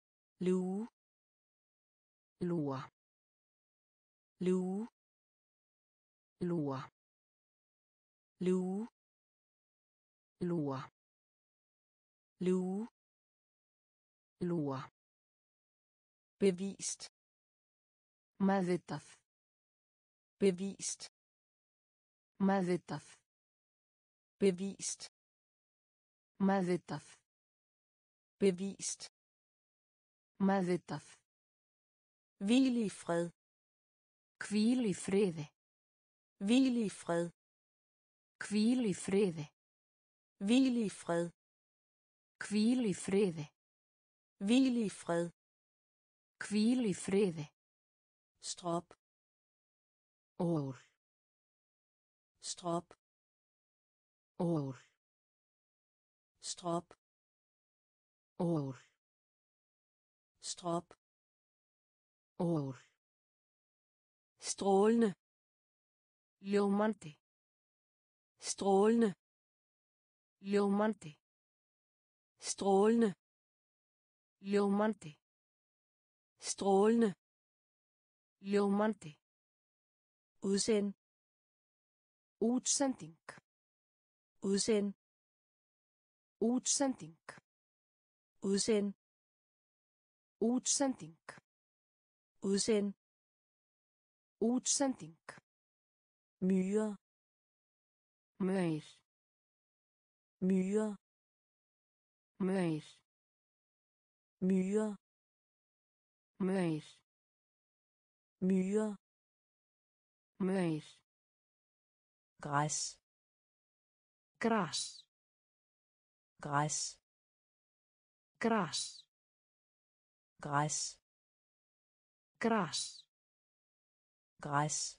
luge, lúa, luge, lúa, luge, lúa, luge, lúa, bevist, meðvitað, bevist, meðvitað, bevist, meðvitað, bevist, meðvitað, hvil i fred, hvíl í friði, hvil i fred, hvíl í friði, hvil i fred, hvíl í friði, hvil i fred, hvíl í friði, strop, ól, strop, ól, strop, ól, strop, ól, strålende, ljómandi, strålende, ljómandi, strålende, ljómandi, strålende, ljómandi, udsend, útsending, udsend, útsending, udsend, útsending, udsend, útsending, myrer, maur, myrer, maur, myrer, maur, myrer, maur, græs, gras, græs, gras, græs, gras, græs,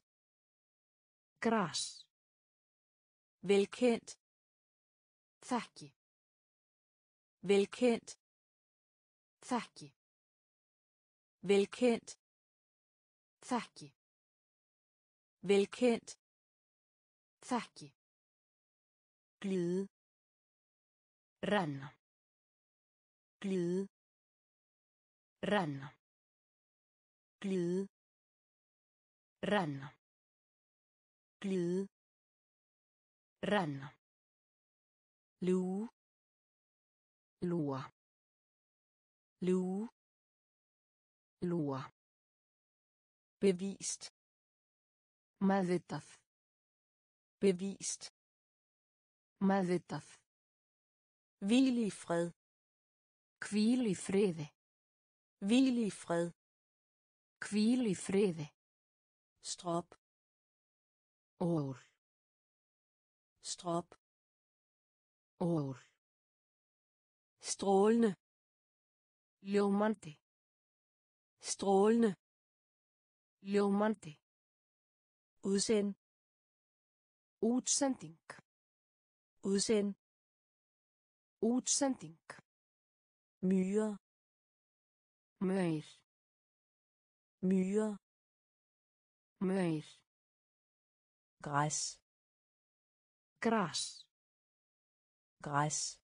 gras, velkendt, þekki, velkendt, þekki, velkendt, þekki, velkendt, þekki, glide, renna, glide, renna, glide, renna, glide, renna, luge, lúa, luge, lúa, bevist, meðvitað, bevist, meðvitað, hvil i fred, hvíl í friði, hvil i fred, hvíl í friði, strop, ól, strop, ól, strålende, ljómandi, strålende, ljómandi, udsend, útsending, udsend, útsending, myrer, maur, myrer, maur, græs, gras, græs,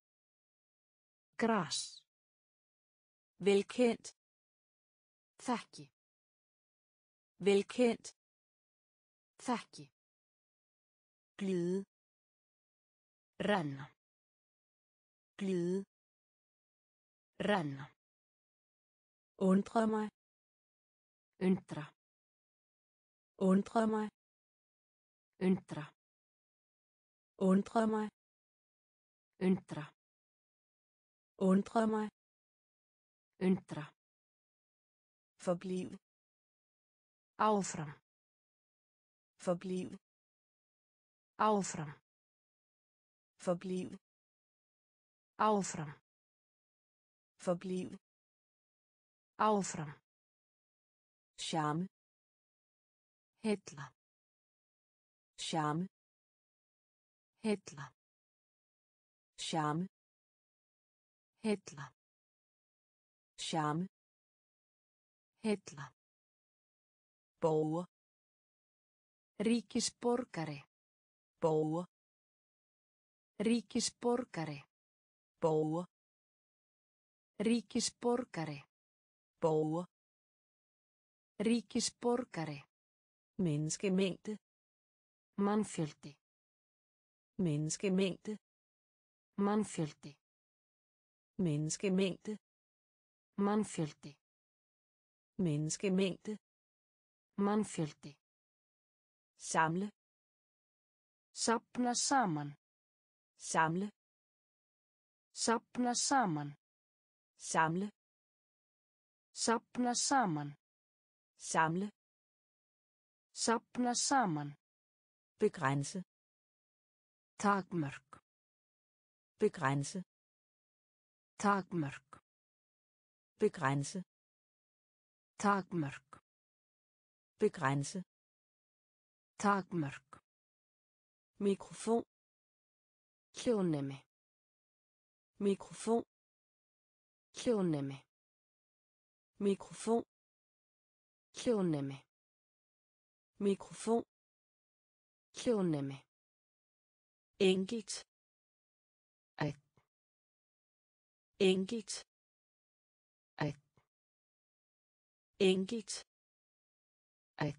gras, velkendt, þekki, velkendt, þekki, glide, renna, glide, renna, undre mig, undra, undre mig, undra, undre mig, undra, undre mig, undra, forbliv, áfram, forbliv, áfram, forbliv, áfram, forbliv, áfram, charme, heilla, charme, heilla, charme, heilla, charme, heilla, borger, ríkisborgari, borger, ríkisborgari, borger, ríkisborgari, borger, Ríkisborgari. menneskemængde, Mannfjöldi. menneskemængde, Mannfjöldi. menneskemængde, Mannfjöldi. menneskemængde, Mannfjöldi. samle, Safna saman. samle, Safna saman. samle, Safna saman. samle, Safna saman. begrænse, Takmörk. begrænse, Takmörk. begrænse, Takmörk. begrænse, Takmörk. mikrofon, Hljóðnemi. mikrofon, Hljóðnemi. mikrofon, Hljóðnemi. mikrofon, Hljóðnemi. enkelt, Einn. enkelt, Einn. enkelt, Einn.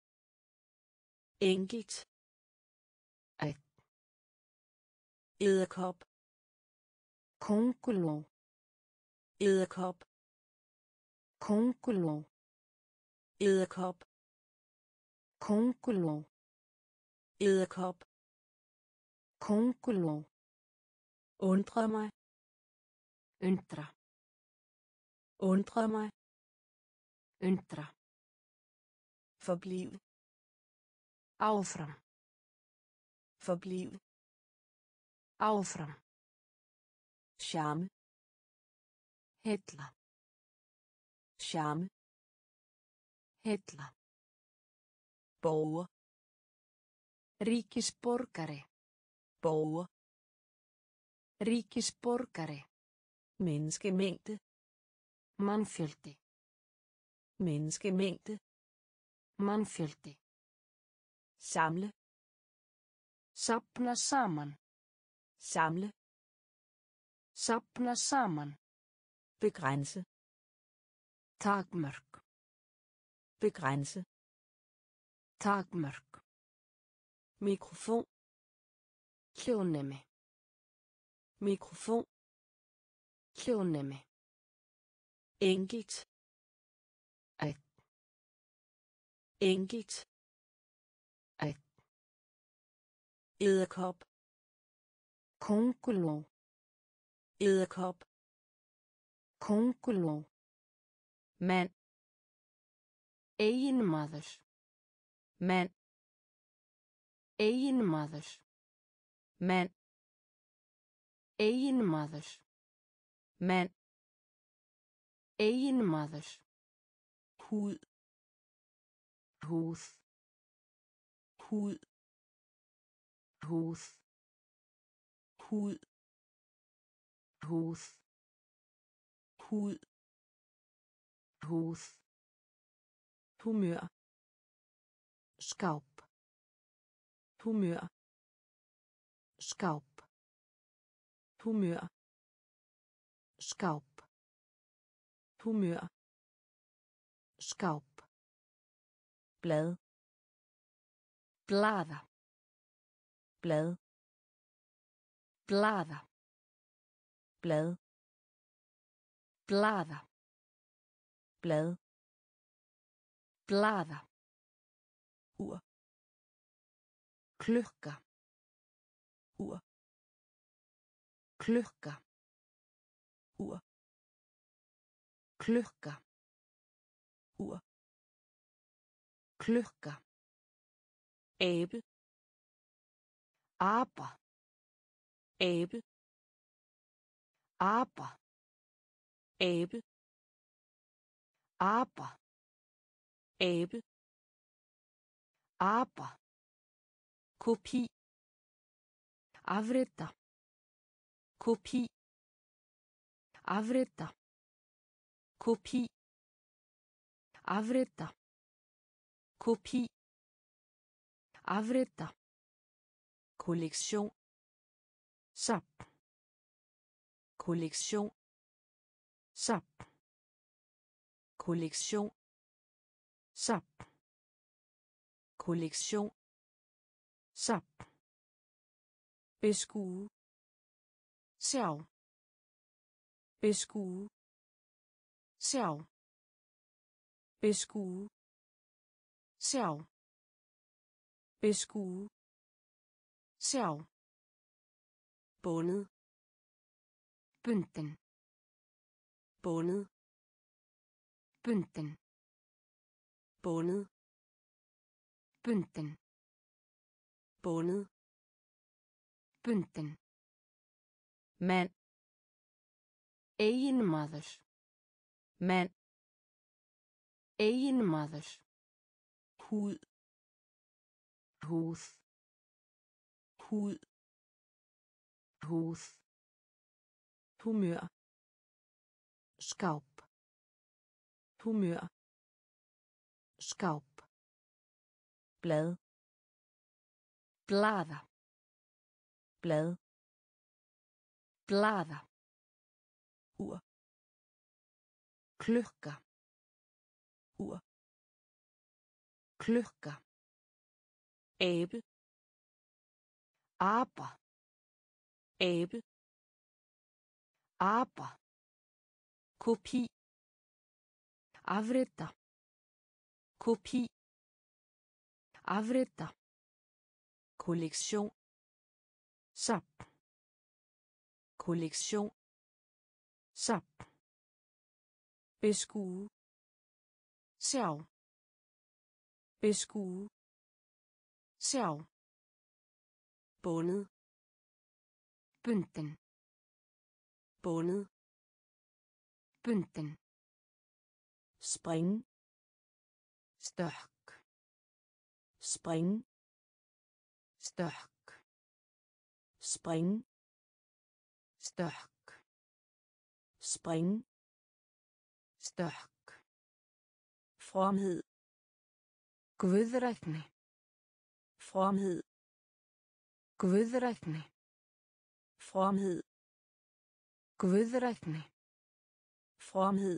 enkelt, Einn. edderkop, Kónguló. edderkop, Kónguló. edderkop, Kónguló. edderkop, Kónguló. undre mig, Undra. undre mig, Undra. forbliv, Áfram. forbliv, Áfram. charme, Hilla. charme, Hilla. borger, Ríkisborgari. borger, Ríkisborgari. menneskemængde, Mannfjöldi. menneskemængde, Mannfjöldi. samle, Safna saman. samle, Safna saman. begrænse, Takmörk. begrænse, Takmörk. mikrofon, Hljóðnemi. mikrofon, Hljóðnemi. enkelt, Einn. enkelt, Einn. edderkop, Kónguló. edderkop, Kónguló. mand, Eiginmaður. mand, Eiginmaður. mand, Eiginmaður. mand, Eiginmaður. hud, Húð. hud, Húð. hud, Húð. hud, Húð. humør, Skáp. humør, Skáp. humør, Skáp. humør, Skáp. blad, Blaða. blad, Blaða. blad, Blaða. blad, Blaða. ur, Klukka. ur, Klukka. ur, Klukka. ur, Klukka. abe, Apa. abe, Apa. abe, Apa. abe, Apa. kopi, Afrita. kopi, Afrita. kopi, Afrita. kopi, Afrita. kollektion, Sap. kollektion, Sap. kollektion, sap, kollektion, sap, beskue, sjá, beskue, sjá, beskue, sjá, beskue, sjá, bundet, bundin, bundet, bundin, bundet, bundin, bundet, bundin, mand, eiginmaður, mand, eiginmaður, hud, húð, hud, húð, humør, skáp, humør, skáp, blad, blaða, blad, blaða, ur, klukka, ur, klukka, abe, apa, abe, apa, kopi, afrita, kopi, afrita, kollektion, sap, kollektion, sap, beskue, sjá, beskue, sjá, bundet, bundin, bundet, bundin, spring, stökk, spring, stökk, spring, stökk, spring, stökk, fromhed, guðrætni, fromhed, guðrætni, fromhed, guðrætni, fromhed,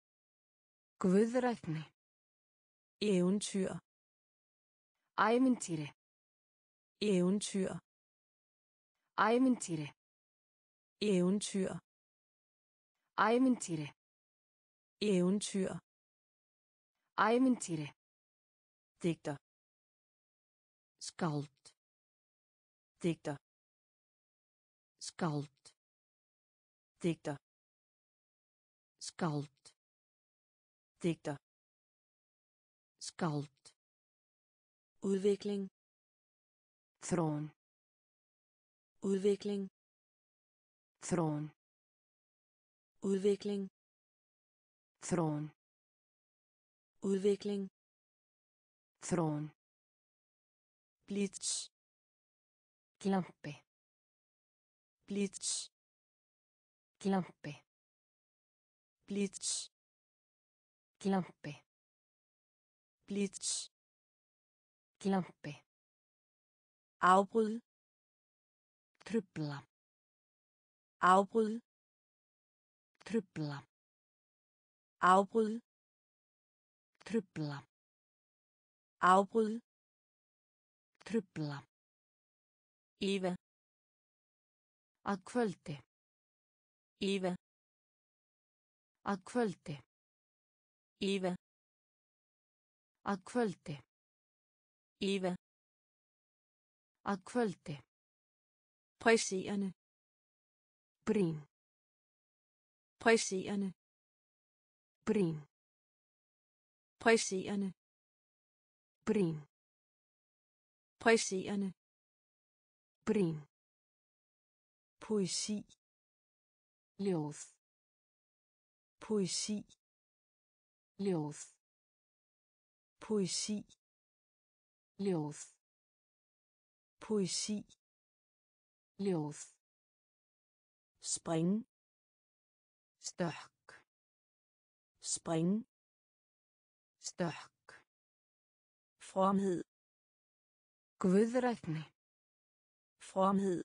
guðrætni, eventyr, ævintýri, eventyr, ævintýri, eventyr, ævintýri, eventyr, ævintýri, digter, skáld, digter, skáld, digter, skáld, digter, skáld, udvikling, þróun, udvikling, þróun, udvikling, þróun, udvikling, þróun, blitz, glampi, blitz, glampi, blitz, glampi, blitz, glampi, afbryd, trubla, afbryd, trubla, afbryd, trubla, afbryd, trubla, Eva, að kvöldi, Eva, að kvöldi, Eva, að kvöldi, Eva, að kvöldi, presserende, brýn, presserende, brýn, presserende, brýn, presserende, brýn, poesi, ljóð, poesi, ljóð, poesi, ljóð, poesi, ljóð, spring, stökk, spring, stökk, fromhed, guðrætni, fromhed,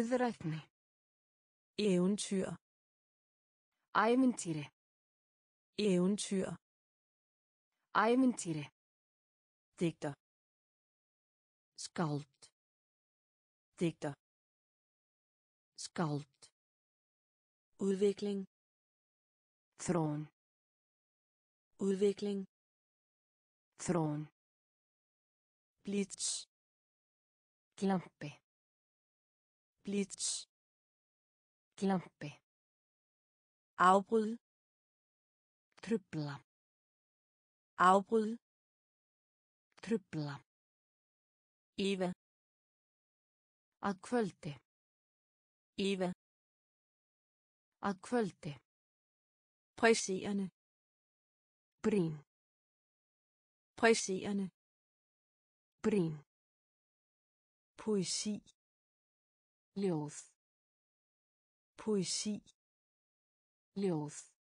guðrætni, eventyr, ævintýri, Eventyr. Æventýri. Digter. Skáld. Digter. Skáld. Udvikling. Þróun. Udvikling. Þróun. Blitz. Glampi. Blitz. Glampi. Afbryd. Trufla. Afbryd. Trufla. Eva. Að kvöldi. Eva. Að kvöldi. Presserende. Brýn. Presserende. Brýn. Poesi. Ljóð. Poesi. Ljóð.